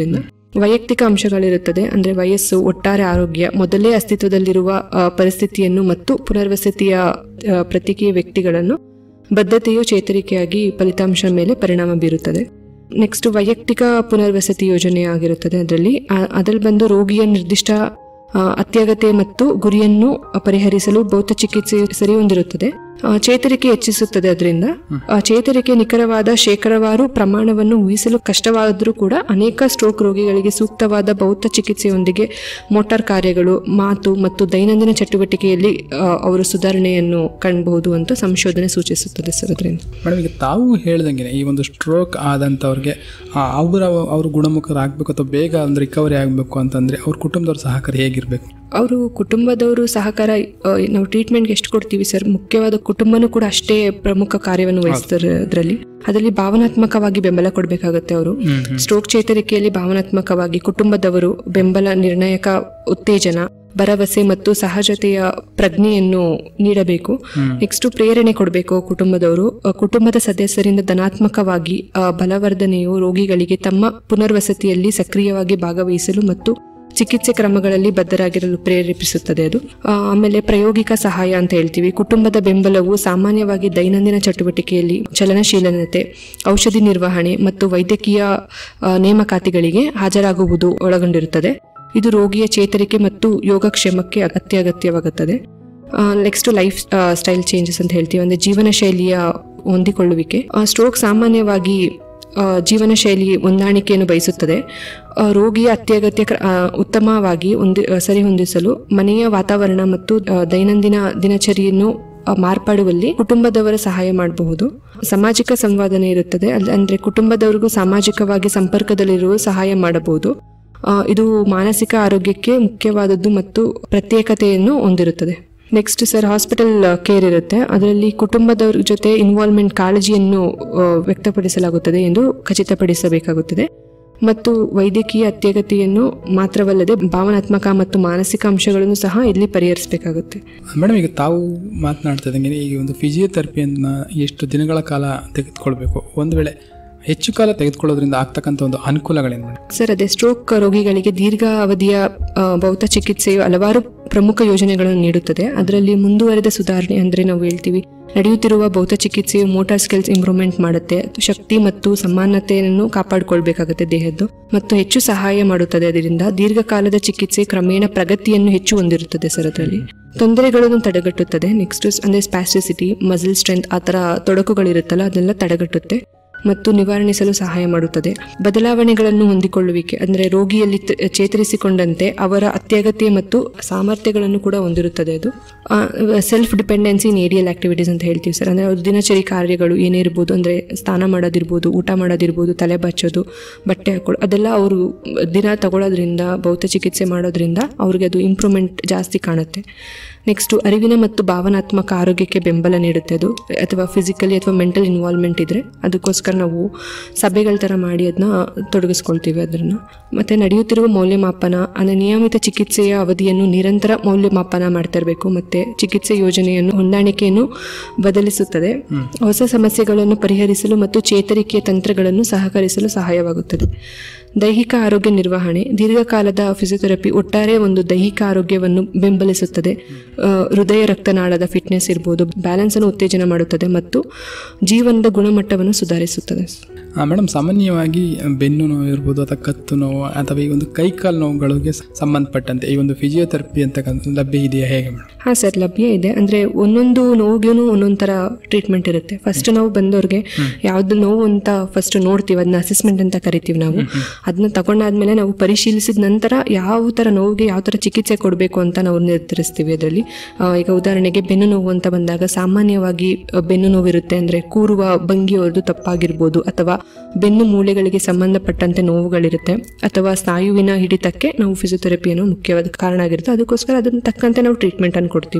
ವೈಯಕ್ತಿಕ ಅಂಶಗಳಿರುತ್ತದೆ, ಅಂದರೆ ವಯಸ್ಸು, ಒಟ್ಟಾರೆ ಆರೋಗ್ಯ, ಮೊದಲೇ ಅಸ್ತಿತ್ವದಲ್ಲಿರುವ ಪರಿಸ್ಥಿತಿಯನ್ನು ಮತ್ತು ಪುನರ್ವಸತಿಯ ಪ್ರತಿಕ್ರಿಯೆ ವ್ಯಕ್ತಿಗಳನ್ನು ಬದ್ಧತೆಯು ಚೇತರಿಕೆಯಾಗಿ ಫಲಿತಾಂಶ ಮೇಲೆ ಪರಿಣಾಮ ಬೀರುತ್ತದೆ. ನೆಕ್ಸ್ಟ್ ವೈಯಕ್ತಿಕ ಪುನರ್ವಸತಿ ಯೋಜನೆ ಆಗಿರುತ್ತದೆ. ಅದರಲ್ಲಿ ಬಂದು ರೋಗಿಯ ನಿರ್ದಿಷ್ಟ ಅತ್ಯಗತ್ಯ ಮತ್ತು ಗುರಿಯನ್ನು ಪರಿಹರಿಸಲು ಭೌತ ಚಿಕಿತ್ಸೆ ಸರಿ ಹೊಂದಿರುತ್ತದೆ. ಚೇತರಿಕೆ ಹೆಚ್ಚಿಸುತ್ತದೆ. ಅದರಿಂದ ಚೇತರಿಕೆ ನಿಖರವಾದ ಶೇಕಡಾವಾರು ಪ್ರಮಾಣವನ್ನು ಊಹಿಸಲು ಕಷ್ಟವಾದರೂ ಕೂಡ ಅನೇಕ ಸ್ಟ್ರೋಕ್ ರೋಗಿಗಳಿಗೆ ಸೂಕ್ತವಾದ ಭೌತ ಚಿಕಿತ್ಸೆಯೊಂದಿಗೆ ಮೋಟಾರ್ ಕಾರ್ಯಗಳು, ಮಾತು ಮತ್ತು ದೈನಂದಿನ ಚಟುವಟಿಕೆಯಲ್ಲಿ ಅವರು ಸುಧಾರಣೆಯನ್ನು ಕಾಣಬಹುದು ಅಂತ ಸಂಶೋಧನೆ ಸೂಚಿಸುತ್ತದೆ ಸರ್. ಅದರಿಂದ ಮೇಡಮ್, ಈಗ ತಾವು ಹೇಳ್ದಂಗೆ ಈ ಒಂದು ಸ್ಟ್ರೋಕ್ ಆದಂಥವ್ರಿಗೆ ಅವರು ಗುಣಮುಖರಾಗಬೇಕು ಅಥವಾ ಬೇಗ ಒಂದು ರಿಕವರಿ ಆಗಬೇಕು ಅಂತಂದರೆ ಅವ್ರ ಕುಟುಂಬದವ್ರ ಸಹಕಾರ ಹೇಗಿರಬೇಕು? ಅವರು ಕುಟುಂಬದವರು ಸಹಕಾರ, ನಾವು ಟ್ರೀಟ್ಮೆಂಟ್ಗೆ ಎಷ್ಟು ಕೊಡ್ತೀವಿ ಸರ್, ಮುಖ್ಯವಾದ ಕುಟುಂಬನೂ ಕೂಡ ಅಷ್ಟೇ ಪ್ರಮುಖ ಕಾರ್ಯವನ್ನು ವಹಿಸ್ತಾರೆ. ಅದರಲ್ಲಿ ಭಾವನಾತ್ಮಕವಾಗಿ ಬೆಂಬಲ ಕೊಡಬೇಕಾಗುತ್ತೆ. ಅವರು ಸ್ಟ್ರೋಕ್ ಚೇತರಿಕೆಯಲ್ಲಿ ಭಾವನಾತ್ಮಕವಾಗಿ ಕುಟುಂಬದವರು ಬೆಂಬಲ, ನಿರ್ಣಾಯಕ ಉತ್ತೇಜನ, ಭರವಸೆ ಮತ್ತು ಸಹಜತೆಯ ಪ್ರಜ್ಞೆಯನ್ನು ನೀಡಬೇಕು. ನೆಕ್ಸ್ಟ್ ಪ್ರೇರಣೆ ಕೊಡಬೇಕು ಕುಟುಂಬದವರು. ಕುಟುಂಬದ ಸದಸ್ಯರಿಂದ ಧನಾತ್ಮಕವಾಗಿ ಬಲವರ್ಧನೆಯು ರೋಗಿಗಳಿಗೆ ತಮ್ಮ ಪುನರ್ವಸತಿಯಲ್ಲಿ ಸಕ್ರಿಯವಾಗಿ ಭಾಗವಹಿಸಲು ಮತ್ತು ಚಿಕಿತ್ಸೆ ಕ್ರಮಗಳಲ್ಲಿ ಬದ್ಧರಾಗಿರಲು ಪ್ರೇರೇಪಿಸುತ್ತದೆ. ಅದು ಆಮೇಲೆ ಪ್ರಾಯೋಗಿಕ ಸಹಾಯ ಅಂತ ಹೇಳ್ತೀವಿ. ಕುಟುಂಬದ ಬೆಂಬಲವು ಸಾಮಾನ್ಯವಾಗಿ ದೈನಂದಿನ ಚಟುವಟಿಕೆಯಲ್ಲಿ ಚಲನಶೀಲತೆ, ಔಷಧಿ ನಿರ್ವಹಣೆ ಮತ್ತು ವೈದ್ಯಕೀಯ ನೇಮಕಾತಿಗಳಿಗೆ ಹಾಜರಾಗುವುದು ಒಳಗೊಂಡಿರುತ್ತದೆ. ಇದು ರೋಗಿಯ ಚೇತರಿಕೆ ಮತ್ತು ಯೋಗಕ್ಷೇಮಕ್ಕೆ ಅತ್ಯಗತ್ಯವಾಗುತ್ತದೆ. ನೆಕ್ಸ್ಟ್ ಲೈಫ್ ಸ್ಟೈಲ್ ಚೇಂಜಸ್ ಅಂತ ಹೇಳ್ತೀವಿ, ಅಂದರೆ ಜೀವನ ಶೈಲಿಯ ಹೊಂದಿಕೊಳ್ಳುವಿಕೆ. ಸ್ಟ್ರೋಕ್ ಸಾಮಾನ್ಯವಾಗಿ ಜೀವನ ಶೈಲಿ ಹೊಂದಾಣಿಕೆಯನ್ನು ಬಯಸುತ್ತದೆ. ರೋಗಿಯ ಅತ್ಯಗತ್ಯ ಉತ್ತಮವಾಗಿ ಸರಿಹೊಂದಿಸಲು ಮನೆಯ ವಾತಾವರಣ ಮತ್ತು ದೈನಂದಿನ ದಿನಚರಿಯನ್ನು ಮಾರ್ಪಾಡುವಲ್ಲಿ ಕುಟುಂಬದವರ ಸಹಾಯ ಮಾಡಬಹುದು. ಸಾಮಾಜಿಕ ಸಂವಾದನೆ ಇರುತ್ತದೆ, ಅಂದ್ರೆ ಕುಟುಂಬದವರಿಗೂ ಸಾಮಾಜಿಕವಾಗಿ ಸಂಪರ್ಕದಲ್ಲಿರುವ ಸಹಾಯ ಮಾಡಬಹುದು. ಇದು ಮಾನಸಿಕ ಆರೋಗ್ಯಕ್ಕೆ ಮುಖ್ಯವಾದದ್ದು ಮತ್ತು ಪ್ರತ್ಯೇಕತೆಯನ್ನು ಹೊಂದಿರುತ್ತದೆ. ನೆಕ್ಸ್ಟ್ ಸರ್, ಹಾಸ್ಪಿಟಲ್ ಕೇರ್ ಇರುತ್ತೆ. ಅದರಲ್ಲಿ ಕುಟುಂಬದವ್ರ ಜೊತೆ ಇನ್ವಾಲ್ವ್ಮೆಂಟ್, ಕಾಳಜಿಯನ್ನು ವ್ಯಕ್ತಪಡಿಸಲಾಗುತ್ತದೆ ಎಂದು ಖಚಿತಪಡಿಸಬೇಕಾಗುತ್ತದೆ. ಮತ್ತು ವೈದ್ಯಕೀಯ ಅತ್ಯಗತ್ಯವನ್ನು ಮಾತ್ರವಲ್ಲದೆ ಭಾವನಾತ್ಮಕ ಮತ್ತು ಮಾನಸಿಕ ಅಂಶಗಳನ್ನು ಸಹ ಇಲ್ಲಿ ಪರಿಹರಿಸಬೇಕಾಗುತ್ತೆ. ಮೇಡಮ್, ಈಗ ತಾವು ಮಾತನಾಡ್ತಾ ಇದ್ದಂಗೆ ಈ ಒಂದು ಫಿಸಿಯೋಥೆರಪಿಯನ್ನು ಎಷ್ಟು ದಿನಗಳ ಕಾಲ ತೆಗೆದುಕೊಳ್ಬೇಕು, ಒಂದು ವೇಳೆ ಹೆಚ್ಚು ಕಾಲ ತೆಗೆದುಕೊಳ್ಳೋದ್ರಿಂದ ಆಗ್ತಕ್ಕಂಥ ಒಂದು ಅನುಕೂಲಗಳೇನು? ಸರ್, ಅದೇ ಸ್ಟ್ರೋಕ್ ರೋಗಿಗಳಿಗೆ ದೀರ್ಘ ಅವಧಿಯ ಭೌತ ಚಿಕಿತ್ಸೆಯು ಹಲವಾರು ಪ್ರಮುಖ ಯೋಜನೆಗಳನ್ನು ನೀಡುತ್ತದೆ. ಅದರಲ್ಲಿ ಮುಂದುವರೆದ ಸುಧಾರಣೆ, ಅಂದರೆ ನಾವು ಹೇಳ್ತೀವಿ ನಡೆಯುತ್ತಿರುವ ಭೌತ ಚಿಕಿತ್ಸೆಯು ಮೋಟಾರ್ ಸ್ಕಿಲ್ಸ್ ಇಂಪ್ರೂವ್ಮೆಂಟ್ ಮಾಡುತ್ತೆ, ಶಕ್ತಿ ಮತ್ತು ಸಮಾನತೆಯನ್ನು ಕಾಪಾಡಿಕೊಳ್ಬೇಕಾಗುತ್ತೆ ದೇಹದ್ದು, ಮತ್ತು ಹೆಚ್ಚು ಸಹಾಯ ಮಾಡುತ್ತದೆ. ಅದರಿಂದ ದೀರ್ಘಕಾಲದ ಚಿಕಿತ್ಸೆ ಕ್ರಮೇಣ ಪ್ರಗತಿಯನ್ನು ಹೆಚ್ಚು ಹೊಂದಿರುತ್ತದೆ ಸರ್. ಅದರಲ್ಲಿ ತೊಂದರೆಗಳನ್ನು ತಡೆಗಟ್ಟುತ್ತದೆ. ನೆಕ್ಸ್ಟ್ ಅಂದರೆ ಸ್ಪ್ಯಾಸ್ಟಿಸಿಟಿ, ಮಸಲ್ ಸ್ಟ್ರೆಂತ್, ಆ ಥರ ತೊಡಕುಗಳಿರುತ್ತಲ್ಲ ಅದನ್ನೆಲ್ಲ ತಡೆಗಟ್ಟುತ್ತೆ ಮತ್ತು ನಿವಾರಿಸಲು ಸಹಾಯ ಮಾಡುತ್ತದೆ. ಬದಲಾವಣೆಗಳನ್ನು ಹೊಂದಿಕೊಳ್ಳುವಿಕೆ, ಅಂದರೆ ರೋಗಿಯಲ್ಲಿ ಚೇತರಿಸಿಕೊಂಡಂತೆ ಅವರ ಅತ್ಯಗತ್ಯ ಮತ್ತು ಸಾಮರ್ಥ್ಯಗಳನ್ನು ಕೂಡ ಹೊಂದಿರುತ್ತದೆ. ಅದು self dependency in aerial activities ಅಂತ ಹೇಳ್ತೀವಿ ಸರ್. ಅಂದರೆ ಅವ್ರ ದಿನಚರಿ ಕಾರ್ಯಗಳು ಏನೇ ಇರ್ಬೋದು, ಅಂದರೆ ಸ್ನಾನ ಮಾಡೋದಿರ್ಬೋದು, ಊಟ ಮಾಡೋದಿರ್ಬೋದು, ತಲೆ ಬಚ್ಚೋದು, ಬಟ್ಟೆ ಹಾಕೊಳ್ಳೋದು, ಅದೆಲ್ಲ ಅವರು ದಿನ ತಗೊಳ್ಳೋದ್ರಿಂದ, ಭೌತ ಚಿಕಿತ್ಸೆ ಮಾಡೋದ್ರಿಂದ ಅವ್ರಿಗೆ ಅದು ಇಂಪ್ರೂವ್ಮೆಂಟ್ ಜಾಸ್ತಿ ಕಾಣುತ್ತೆ. ನೆಕ್ಸ್ಟು ಅರಿವಿನ ಮತ್ತು ಭಾವನಾತ್ಮಕ ಆರೋಗ್ಯಕ್ಕೆ ಬೆಂಬಲ ನೀಡುತ್ತೆ ಅದು, ಅಥವಾ ಫಿಸಿಕಲಿ ಅಥವಾ ಮೆಂಟಲ್ ಇನ್ವಾಲ್ವ್ಮೆಂಟ್ ಇದ್ದರೆ ಅದಕ್ಕೋಸ್ಕರ ನಾವು ಸಭೆಗಳ ಥರ ಮಾಡಿ ಅದನ್ನ ತೊಡಗಿಸ್ಕೊಳ್ತೀವಿ ಅದನ್ನು. ಮತ್ತು ನಡೆಯುತ್ತಿರುವ ಮೌಲ್ಯಮಾಪನ, ಅಂದರೆ ನಿಯಮಿತ ಚಿಕಿತ್ಸೆಯ ಅವಧಿಯನ್ನು ನಿರಂತರ ಮೌಲ್ಯಮಾಪನ ಮಾಡ್ತಾ ಇರಬೇಕು. ಮತ್ತು ಚಿಕಿತ್ಸೆ ಯೋಜನೆಯನ್ನು ಹೊಂದಾಣಿಕೆಯನ್ನು ಬದಲಿಸುತ್ತದೆ. ಹೊಸ ಸಮಸ್ಯೆಗಳನ್ನು ಪರಿಹರಿಸಲು ಮತ್ತು ಚೇತರಿಕೆಯ ತಂತ್ರಗಳನ್ನು ಸಹಕರಿಸಲು ಸಹಾಯವಾಗುತ್ತದೆ. ದೈಹಿಕ ಆರೋಗ್ಯ ನಿರ್ವಹಣೆ, ದೀರ್ಘಕಾಲದ ಫಿಸಿಯೋಥೆರಪಿ ಒಟ್ಟಾರೆ ಒಂದು ದೈಹಿಕ ಆರೋಗ್ಯವನ್ನು ಬೆಂಬಲಿಸುತ್ತದೆ. ಹೃದಯ ರಕ್ತನಾಳದ ಫಿಟ್ನೆಸ್ ಇರ್ಬೋದು, ಬ್ಯಾಲೆನ್ಸ್ ಅನ್ನು ಉತ್ತೇಜನ ಮಾಡುತ್ತದೆ ಮತ್ತು ಜೀವನದ ಗುಣಮಟ್ಟವನ್ನು ಸುಧಾರಿಸುತ್ತದೆ. ಮೇಡಮ್, ಸಾಮಾನ್ಯವಾಗಿ ಬೆನ್ನು ನೋವು ಇರ್ಬೋದು ಅಥವಾ ಕತ್ತು ನೋವು ಅಥವಾ ಈ ಒಂದು ಕೈಕಾಲು ನೋವುಗಳಿಗೆ ಸಂಬಂಧಪಟ್ಟಂತೆ ಈ ಒಂದು ಫಿಸಿಯೋಥೆರಪಿ ಅಂತಕ್ಕಂಥ ಲಭ್ಯ ಇದೆಯಾ, ಹೇಗೆ ಮೇಡಮ್? ಹಾಂ ಸರ್, ಲಭ್ಯ ಇದೆ. ಅಂದರೆ ಒಂದೊಂದು ನೋವಿಗೂ ಒಂದೊಂದು ಥರ ಟ್ರೀಟ್ಮೆಂಟ್ ಇರುತ್ತೆ. ಫಸ್ಟ್ ನಾವು ಬಂದವ್ರಿಗೆ ಯಾವ್ದು ನೋವು ಅಂತ ಫಸ್ಟ್ ನೋಡ್ತೀವಿ, ಅದನ್ನ ಅಸೆಸ್ಮೆಂಟ್ ಅಂತ ಕರಿತೀವಿ ನಾವು. ಅದನ್ನ ತಗೊಂಡಾದ್ಮೇಲೆ ನಾವು ಪರಿಶೀಲಿಸಿದ ನಂತರ ಯಾವ ಥರ ನೋವಿಗೆ ಯಾವ ಥರ ಚಿಕಿತ್ಸೆ ಕೊಡಬೇಕು ಅಂತ ನಾವು ನಿರ್ಧರಿಸ್ತೀವಿ. ಅದರಲ್ಲಿ ಈಗ ಉದಾಹರಣೆಗೆ ಬೆನ್ನು ನೋವು ಅಂತ ಬಂದಾಗ ಸಾಮಾನ್ಯವಾಗಿ ಬೆನ್ನು ನೋವು ಇರುತ್ತೆ, ಅಂದರೆ ಕೂರುವ ಭಂಗಿಯವ್ರದ್ದು ತಪ್ಪಾಗಿರ್ಬೋದು, ಅಥವಾ ಬೆನ್ನು ಮೂಳೆಗಳಿಗೆ ಸಂಬಂಧಪಟ್ಟಂತೆ ನೋವುಗಳಿರುತ್ತೆ, ಅಥವಾ ಸ್ನಾಯುವಿನ ಹಿಡಿತಕ್ಕೆ ನಾವು ಫಿಸಿಯೋಥೆರಪಿಯನ್ನು ಮುಖ್ಯವಾದ ಕಾರಣ ಆಗಿರುತ್ತೆ. ಅದಕ್ಕೋಸ್ಕರ ಅದನ್ನ ತಕ್ಕಂತೆ ನಾವು ಟ್ರೀಟ್ಮೆಂಟ್ ಅನ್ನು ಕೊಡ್ತೀವಿ.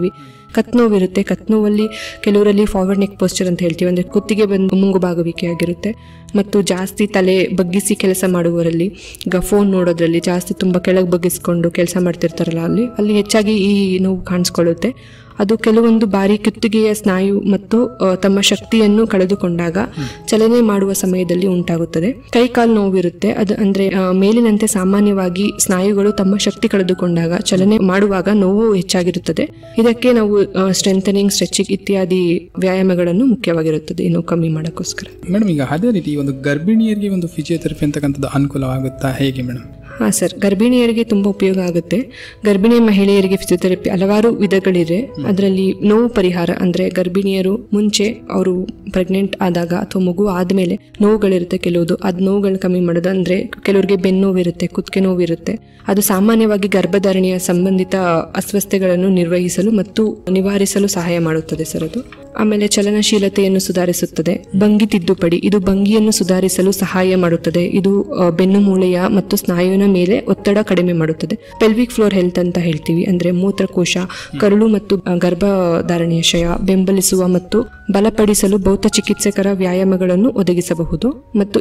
ಕತ್ ನೋವಿರುತ್ತೆ. ಕತ್ ನೋವಲ್ಲಿ ಕೆಲವರಲ್ಲಿ ಫಾರ್ವರ್ಡ್ ನೆಕ್ ಪೋಸ್ಚರ್ ಅಂತ ಹೇಳ್ತೀವಿ, ಅಂದರೆ ಕುತ್ತಿಗೆ ಬಂದು ಮುಂಗು ಬಾಗುವಿಕೆ ಆಗಿರುತ್ತೆ. ಮತ್ತು ಜಾಸ್ತಿ ತಲೆ ಬಗ್ಗಿಸಿ ಕೆಲಸ ಮಾಡುವವರಲ್ಲಿ, ಈಗ ಫೋನ್ ನೋಡೋದ್ರಲ್ಲಿ ಜಾಸ್ತಿ ತುಂಬ ಕೆಳಗೆ ಬಗ್ಗಿಸ್ಕೊಂಡು ಕೆಲಸ ಮಾಡ್ತಿರ್ತಾರಲ್ಲ, ಅಲ್ಲಿ ಹೆಚ್ಚಾಗಿ ಈ ನೋವು ಕಾಣಿಸ್ಕೊಳ್ಳುತ್ತೆ. ಅದು ಕೆಲವೊಂದು ಬಾರಿ ಕುತ್ತಿಗೆಯ ಸ್ನಾಯು ಮತ್ತು ತಮ್ಮ ಶಕ್ತಿಯನ್ನು ಕಳೆದುಕೊಂಡಾಗ ಚಲನೆ ಮಾಡುವ ಸಮಯದಲ್ಲಿ ಉಂಟಾಗುತ್ತದೆ. ಕೈ ಕಾಲು ನೋವಿರುತ್ತೆ. ಅದು ಅಂದ್ರೆ ಮೇಲಿನಂತೆ ಸಾಮಾನ್ಯವಾಗಿ ಸ್ನಾಯುಗಳು ತಮ್ಮ ಶಕ್ತಿ ಕಳೆದುಕೊಂಡಾಗ ಚಲನೆ ಮಾಡುವಾಗ ನೋವು ಹೆಚ್ಚಾಗಿರುತ್ತದೆ. ಇದಕ್ಕೆ ನಾವು ಸ್ಟ್ರೆಂಥನಿಂಗ್, ಸ್ಟ್ರೆಚಿಂಗ್ ಇತ್ಯಾದಿ ವ್ಯಾಯಾಮಗಳನ್ನು ಮುಖ್ಯವಾಗಿರುತ್ತದೆ ಈ ನೋವು ಕಮ್ಮಿ ಮಾಡೋಕ್ಕೋಸ್ಕರ. ಮೇಡಮ್, ಈಗ ಅದೇ ರೀತಿ ಒಂದು ಗರ್ಭಿಣಿಯರಿಗೆ ಒಂದು ಫಿಸಿಯೋಥೆರಪಿ ಅಂತಕ್ಕಂಥದ್ದು ಅನುಕೂಲವಾಗುತ್ತಾ, ಹೇಗೆ ಮೇಡಮ್? ಹಾಂ ಸರ್, ಗರ್ಭಿಣಿಯರಿಗೆ ತುಂಬ ಉಪಯೋಗ ಆಗುತ್ತೆ. ಗರ್ಭಿಣಿ ಮಹಿಳೆಯರಿಗೆ ಫಿಸಿಯೋಥೆರಪಿ ಹಲವಾರು ವಿಧಗಳಿದೆ. ಅದರಲ್ಲಿ ನೋವು ಪರಿಹಾರ ಅಂದರೆ ಗರ್ಭಿಣಿಯರು ಮುಂಚೆ ಅವರು ಪ್ರೆಗ್ನೆಂಟ್ ಆದಾಗ ಅಥವಾ ಮಗು ಆದಮೇಲೆ ನೋವುಗಳಿರುತ್ತೆ ಕೆಲವುದು, ಅದು ನೋವುಗಳು ಕಮ್ಮಿ ಮಾಡೋದು. ಅಂದರೆ ಕೆಲವರಿಗೆ ಬೆನ್ನು ನೋವಿರುತ್ತೆ, ಕುತ್ತಿಗೆ ನೋವಿರುತ್ತೆ. ಅದು ಸಾಮಾನ್ಯವಾಗಿ ಗರ್ಭಧಾರಣೆಯ ಸಂಬಂಧಿತ ಅಸ್ವಸ್ಥತೆಗಳನ್ನು ನಿರ್ವಹಿಸಲು ಮತ್ತು ನಿವಾರಿಸಲು ಸಹಾಯ ಮಾಡುತ್ತದೆ ಸರ್ ಅದು. ಆಮೇಲೆ ಚಲನಶೀಲತೆಯನ್ನು ಸುಧಾರಿಸುತ್ತದೆ. ಭಂಗಿ ತಿದ್ದುಪಡಿ, ಇದು ಭಂಗಿಯನ್ನು ಸುಧಾರಿಸಲು ಸಹಾಯ ಮಾಡುತ್ತದೆ. ಇದು ಬೆನ್ನು ಮೂಳೆಯ ಮತ್ತು ಸ್ನಾಯುವಿನ ಮೇಲೆ ಒತ್ತಡ ಕಡಿಮೆ ಮಾಡುತ್ತದೆ. ಪೆಲ್ವಿಕ್ ಫ್ಲೋರ್ ಹೆಲ್ತ್ ಅಂತ ಹೇಳ್ತೀವಿ, ಅಂದ್ರೆ ಮೂತ್ರಕೋಶ, ಕರುಳು ಮತ್ತು ಗರ್ಭಧಾರಣೆಯ ಕ್ಷಯ ಬೆಂಬಲಿಸುವ ಮತ್ತು ಬಲಪಡಿಸಲು ಭೌತ ಚಿಕಿತ್ಸಕರ ವ್ಯಾಯಾಮಗಳನ್ನು ಒದಗಿಸಬಹುದು. ಮತ್ತು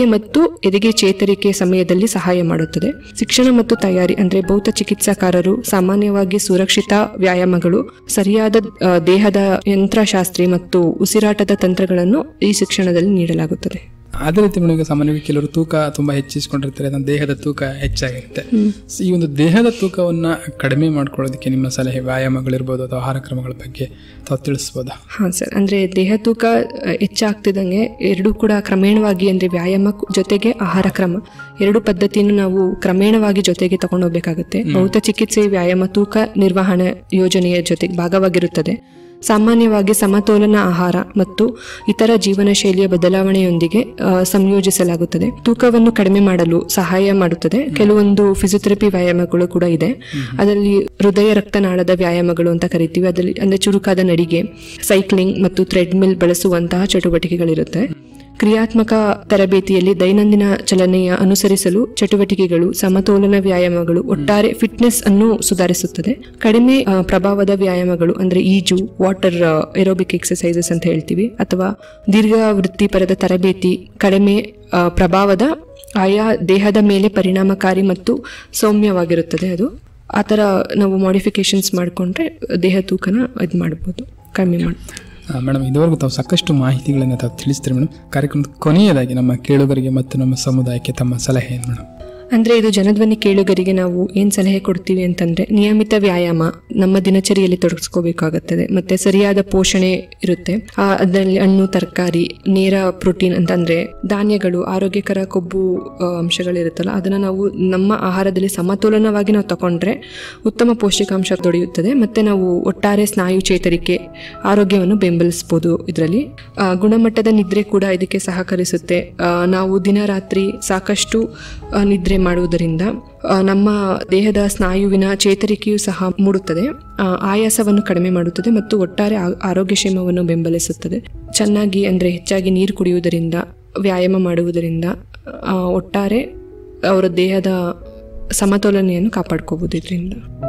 ಹೆರಿಗೆ ಚೇತರಿಕೆ ಸಮಯದಲ್ಲಿ ಸಹಾಯ ಮಾಡುತ್ತದೆ. ಶಿಕ್ಷಣ ಮತ್ತು ತಯಾರಿ, ಅಂದ್ರೆ ಭೌತ ಚಿಕಿತ್ಸಕರು ಸಾಮಾನ್ಯವಾಗಿ ಸುರಕ್ಷಿತ ವ್ಯಾಯಾಮಗಳು, ಸರಿಯಾದ ದೇಹದ ಯಂತ್ರಶಾಸ್ತ್ರ ಮತ್ತು ಉಸಿರಾಟದ ತಂತ್ರಗಳನ್ನು ಈ ಶಿಕ್ಷಣದಲ್ಲಿ ನೀಡಲಾಗುತ್ತದೆ. ಅದೇ ರೀತಿ ಮೇಡಮ್, ಸಾಮಾನ್ಯವಾಗಿ ಕೆಲವರು ತೂಕ ತುಂಬಾ ಹೆಚ್ಚಿಸಿಕೊಂಡಿರ್ತಾರೆ, ದೇಹದ ತೂಕ ಹೆಚ್ಚಾಗಿರುತ್ತೆ. ಈ ಒಂದು ದೇಹದ ತೂಕವನ್ನ ಕಡಿಮೆ ಮಾಡ್ಕೊಳ್ಳೋದಕ್ಕೆ ನಿಮ್ಮ ಸಲಹೆ, ವ್ಯಾಯಾಮಗಳಿರ್ಬೋದು ಅಥವಾ ಆಹಾರ ಕ್ರಮಗಳ ಬಗ್ಗೆ ತಾವು ತಿಳಿಸ್ಬೋದಾ? ಹಾಂ ಸರ್, ಅಂದ್ರೆ ದೇಹ ತೂಕ ಹೆಚ್ಚಾಗ್ತಿದ್ದಂಗೆ ಎರಡೂ ಕೂಡ ಕ್ರಮೇಣವಾಗಿ, ಅಂದ್ರೆ ವ್ಯಾಯಾಮ ಜೊತೆಗೆ ಆಹಾರ ಕ್ರಮ ಎರಡು ಪದ್ಧತಿಯನ್ನು ನಾವು ಕ್ರಮೇಣವಾಗಿ ಜೊತೆಗೆ ತಗೊಂಡು ಹೋಗ್ಬೇಕಾಗುತ್ತೆ. ಭೌತ ಚಿಕಿತ್ಸೆ ವ್ಯಾಯಾಮ ತೂಕ ನಿರ್ವಹಣೆ ಯೋಜನೆಯ ಜೊತೆಗೆ ಭಾಗವಾಗಿರುತ್ತದೆ. ಸಾಮಾನ್ಯವಾಗಿ ಸಮತೋಲನ ಆಹಾರ ಮತ್ತು ಇತರ ಜೀವನ ಶೈಲಿಯ ಬದಲಾವಣೆಯೊಂದಿಗೆ ಸಂಯೋಜಿಸಲಾಗುತ್ತದೆ. ತೂಕವನ್ನು ಕಡಿಮೆ ಮಾಡಲು ಸಹಾಯ ಮಾಡುತ್ತದೆ. ಕೆಲವೊಂದು ಫಿಸಿಯೋಥೆರಪಿ ವ್ಯಾಯಾಮಗಳು ಕೂಡ ಇದೆ. ಅದರಲ್ಲಿ ಹೃದಯ ರಕ್ತನಾಳದ ವ್ಯಾಯಾಮಗಳು ಅಂತ ಕರಿತೀವಿ. ಅದರಲ್ಲಿ ಅಂದ್ರೆ ಚುರುಕಾದ ನಡಿಗೆ, ಸೈಕ್ಲಿಂಗ್ ಮತ್ತು ಥ್ರೆಡ್ಮಿಲ್ ಬಳಸುವಂತಹ ಚಟುವಟಿಕೆಗಳಿರುತ್ತೆ. ಕ್ರಿಯಾತ್ಮಕ ತರಬೇತಿಯಲ್ಲಿ ದೈನಂದಿನ ಚಲನೆಯ ಅನುಸರಿಸಲು ಚಟುವಟಿಕೆಗಳು, ಸಮತೋಲನ ವ್ಯಾಯಾಮಗಳು ಒಟ್ಟಾರೆ ಫಿಟ್ನೆಸ್ ಅನ್ನು ಸುಧಾರಿಸುತ್ತದೆ. ಕಡಿಮೆ ಪ್ರಭಾವದ ವ್ಯಾಯಾಮಗಳು ಅಂದ್ರೆ ಈಜು, ವಾಟರ್ ಏರೋಬಿಕ್ ಎಕ್ಸರ್ಸೈಸಸ್ ಅಂತ ಹೇಳ್ತೀವಿ, ಅಥವಾ ದೀರ್ಘ ವೃತ್ತಿಪರದ ತರಬೇತಿ ಕಡಿಮೆ ಪ್ರಭಾವದ ಆಯಾ ದೇಹದ ಮೇಲೆ ಪರಿಣಾಮಕಾರಿ ಮತ್ತು ಸೌಮ್ಯವಾಗಿರುತ್ತದೆ. ಅದು ಆ ಥರ ನಾವು ಮಾಡಿಫಿಕೇಶನ್ಸ್ ಮಾಡಿಕೊಂಡ್ರೆ ದೇಹ ತೂಕನ ಇದು ಮಾಡ್ಬೋದು, ಕಮ್ಮಿ ಮಾಡ್ಬೋದು. ಮೇಡಮ್, ಇದುವರೆಗೂ ತಾವು ಸಾಕಷ್ಟು ಮಾಹಿತಿಗಳನ್ನು ತಾವು ತಿಳಿಸ್ತೀರಿ ಮೇಡಮ್. ಕಾರ್ಯಕ್ರಮದ ಕೊನೆಯದಾಗಿ ನಮ್ಮ ಕೇಳುಗರಿಗೆ ಮತ್ತು ನಮ್ಮ ಸಮುದಾಯಕ್ಕೆ ತಮ್ಮ ಸಲಹೆ ಏನು ಮೇಡಮ್? ಅಂದರೆ ಇದು ಜನಧ್ವನಿ ಕೇಳುಗರಿಗೆ ನಾವು ಏನು ಸಲಹೆ ಕೊಡ್ತೀವಿ ಅಂತಂದರೆ, ನಿಯಮಿತ ವ್ಯಾಯಾಮ ನಮ್ಮ ದಿನಚರಿಯಲ್ಲಿ ತೊಡಗಿಸ್ಕೋಬೇಕಾಗುತ್ತದೆ. ಮತ್ತು ಸರಿಯಾದ ಪೋಷಣೆ ಇರುತ್ತೆ. ಅದರಲ್ಲಿ ಹಣ್ಣು, ತರಕಾರಿ, ನೇರ ಪ್ರೋಟೀನ್ ಅಂತಂದರೆ ಧಾನ್ಯಗಳು, ಆರೋಗ್ಯಕರ ಕೊಬ್ಬು ಅಂಶಗಳಿರುತ್ತಲ್ಲ, ಅದನ್ನು ನಾವು ನಮ್ಮ ಆಹಾರದಲ್ಲಿ ಸಮತೋಲನವಾಗಿ ನಾವು ತಗೊಂಡ್ರೆ ಉತ್ತಮ ಪೌಷ್ಟಿಕಾಂಶ ದೊರೆಯುತ್ತದೆ. ಮತ್ತು ನಾವು ಒಟ್ಟಾರೆ ಸ್ನಾಯು ಚೇತರಿಕೆ ಆರೋಗ್ಯವನ್ನು ಬೆಂಬಲಿಸ್ಬೋದು. ಇದರಲ್ಲಿ ಗುಣಮಟ್ಟದ ನಿದ್ರೆ ಕೂಡ ಇದಕ್ಕೆ ಸಹಕರಿಸುತ್ತೆ. ನಾವು ದಿನ ರಾತ್ರಿ ಸಾಕಷ್ಟು ನಿದ್ರೆ ಮಾಡುವುದರಿಂದ ನಮ್ಮ ದೇಹದ ಸ್ನಾಯುವಿನ ಚೇತರಿಕೆಯೂ ಸಹ ಮೂಡುತ್ತದೆ. ಆಯಾಸವನ್ನು ಕಡಿಮೆ ಮಾಡುತ್ತದೆ ಮತ್ತು ಒಟ್ಟಾರೆ ಆರೋಗ್ಯಕ್ಷೇಮವನ್ನು ಬೆಂಬಲಿಸುತ್ತದೆ. ಚೆನ್ನಾಗಿ ಅಂದರೆ ಹೆಚ್ಚಾಗಿ ನೀರು ಕುಡಿಯುವುದರಿಂದ, ವ್ಯಾಯಾಮ ಮಾಡುವುದರಿಂದ ಒಟ್ಟಾರೆ ಅವರ ದೇಹದ ಸಮತೋಲನೆಯನ್ನು ಕಾಪಾಡ್ಕೋಬಹುದು. ಇದರಿಂದ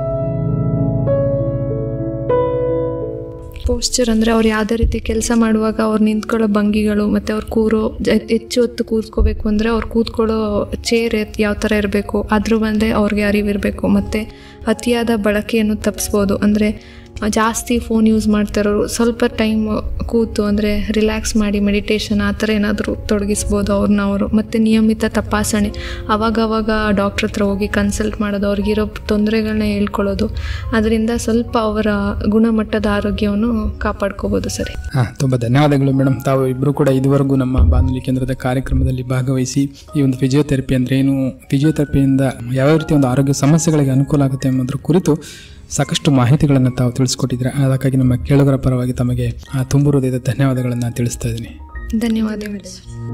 ಪೋಸ್ಚರ್ ಅಂದರೆ ಅವ್ರು ಯಾವುದೇ ರೀತಿ ಕೆಲಸ ಮಾಡುವಾಗ ಅವ್ರು ನಿಂತ್ಕೊಳ್ಳೋ ಭಂಗಿಗಳು ಮತ್ತು ಅವ್ರು ಕೂರೋ ಹೆಚ್ಚು ಹೊತ್ತು ಕೂತ್ಕೋಬೇಕು ಅಂದರೆ ಅವ್ರು ಕೂತ್ಕೊಳ್ಳೋ ಚೇರ್ ಯಾವ ಥರ ಇರಬೇಕು ಅದ್ರ ಬಂದರೆ ಅವ್ರಿಗೆ ಅರಿವಿರಬೇಕು. ಮತ್ತು ಅತಿಯಾದ ಬಳಕೆಯನ್ನು ತಪ್ಪಿಸ್ಬೋದು. ಅಂದರೆ ಜಾಸ್ತಿ ಫೋನ್ ಯೂಸ್ ಮಾಡ್ತಾರೋರು ಸ್ವಲ್ಪ ಟೈಮ್ ಕೂತು ಅಂದರೆ ರಿಲ್ಯಾಕ್ಸ್ ಮಾಡಿ ಮೆಡಿಟೇಷನ್ ಆ ಥರ ಏನಾದರೂ ತೊಡಗಿಸ್ಬೋದು ಅವ್ರನ್ನ. ಮತ್ತು ನಿಯಮಿತ ತಪಾಸಣೆ, ಅವಾಗವಾಗ ಡಾಕ್ಟ್ರ್ ಹತ್ರ ಹೋಗಿ ಕನ್ಸಲ್ಟ್ ಮಾಡೋದು, ಅವ್ರಿಗಿರೋ ತೊಂದರೆಗಳನ್ನ ಹೇಳ್ಕೊಳ್ಳೋದು, ಅದರಿಂದ ಸ್ವಲ್ಪ ಅವರ ಗುಣಮಟ್ಟದ ಆರೋಗ್ಯವನ್ನು ಕಾಪಾಡ್ಕೋಬೋದು. ಸರಿ, ತುಂಬ ಧನ್ಯವಾದಗಳು ಮೇಡಮ್. ತಾವು ಇಬ್ಬರು ಕೂಡ ಇದುವರೆಗೂ ನಮ್ಮ ಬಾನುಲಿ ಕೇಂದ್ರದ ಕಾರ್ಯಕ್ರಮದಲ್ಲಿ ಭಾಗವಹಿಸಿ ಈ ಒಂದು ಫಿಸಿಯೋಥೆರಪಿ ಅಂದ್ರೆ ಏನು, ಫಿಸಿಯೋಥೆರಪಿಯಿಂದ ಯಾವ ರೀತಿ ಒಂದು ಆರೋಗ್ಯ ಸಮಸ್ಯೆಗಳಿಗೆ ಅನುಕೂಲ ಆಗುತ್ತೆ ಎಂಬುದರ ಕುರಿತು ಸಾಕಷ್ಟು ಮಾಹಿತಿಗಳನ್ನು ತಾವು ತಿಳಿಸ್ಕೊಟ್ಟಿದ್ರೆ, ಅದಕ್ಕಾಗಿ ನಮ್ಮ ಕೇಳುಗರ ಪರವಾಗಿ ತಮಗೆ ತುಂಬು ಹೃದಯದ ಧನ್ಯವಾದಗಳನ್ನು ತಿಳಿಸ್ತಾ ಇದ್ದೀನಿ. ಧನ್ಯವಾದಗಳು.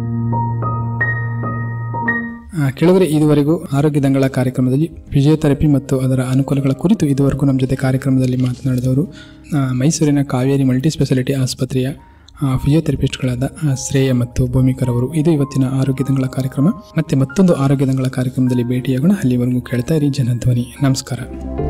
ಕೇಳುಗರೆ, ಇದುವರೆಗೂ ಆರೋಗ್ಯ ದಂಗಳ ಕಾರ್ಯಕ್ರಮದಲ್ಲಿ ಫಿಸಿಯೋಥೆರಪಿ ಮತ್ತು ಅದರ ಅನುಕೂಲಗಳ ಕುರಿತು ಇದುವರೆಗೂ ನಮ್ಮ ಜೊತೆ ಕಾರ್ಯಕ್ರಮದಲ್ಲಿ ಮಾತನಾಡಿದವರು ಮೈಸೂರಿನ ಕಾವೇರಿ ಮಲ್ಟಿಸ್ಪೆಷಾಲಿಟಿ ಆಸ್ಪತ್ರೆಯ ಫಿಸಿಯೋಥೆರಪಿಸ್ಟ್ಗಳಾದ ಶ್ರೇಯ ಮತ್ತು ಭೂಮಿಕರವರು. ಇದು ಇವತ್ತಿನ ಆರೋಗ್ಯ ದಂಗಳ ಕಾರ್ಯಕ್ರಮ. ಮತ್ತೆ ಮತ್ತೊಂದು ಆರೋಗ್ಯ ದಂಗಳ ಕಾರ್ಯಕ್ರಮದಲ್ಲಿ ಭೇಟಿಯಾಗೋಣ. ಅಲ್ಲಿವರೆಗೂ ಕೇಳ್ತಾ ಇರಿ ಜನಧ್ವನಿ. ನಮಸ್ಕಾರ.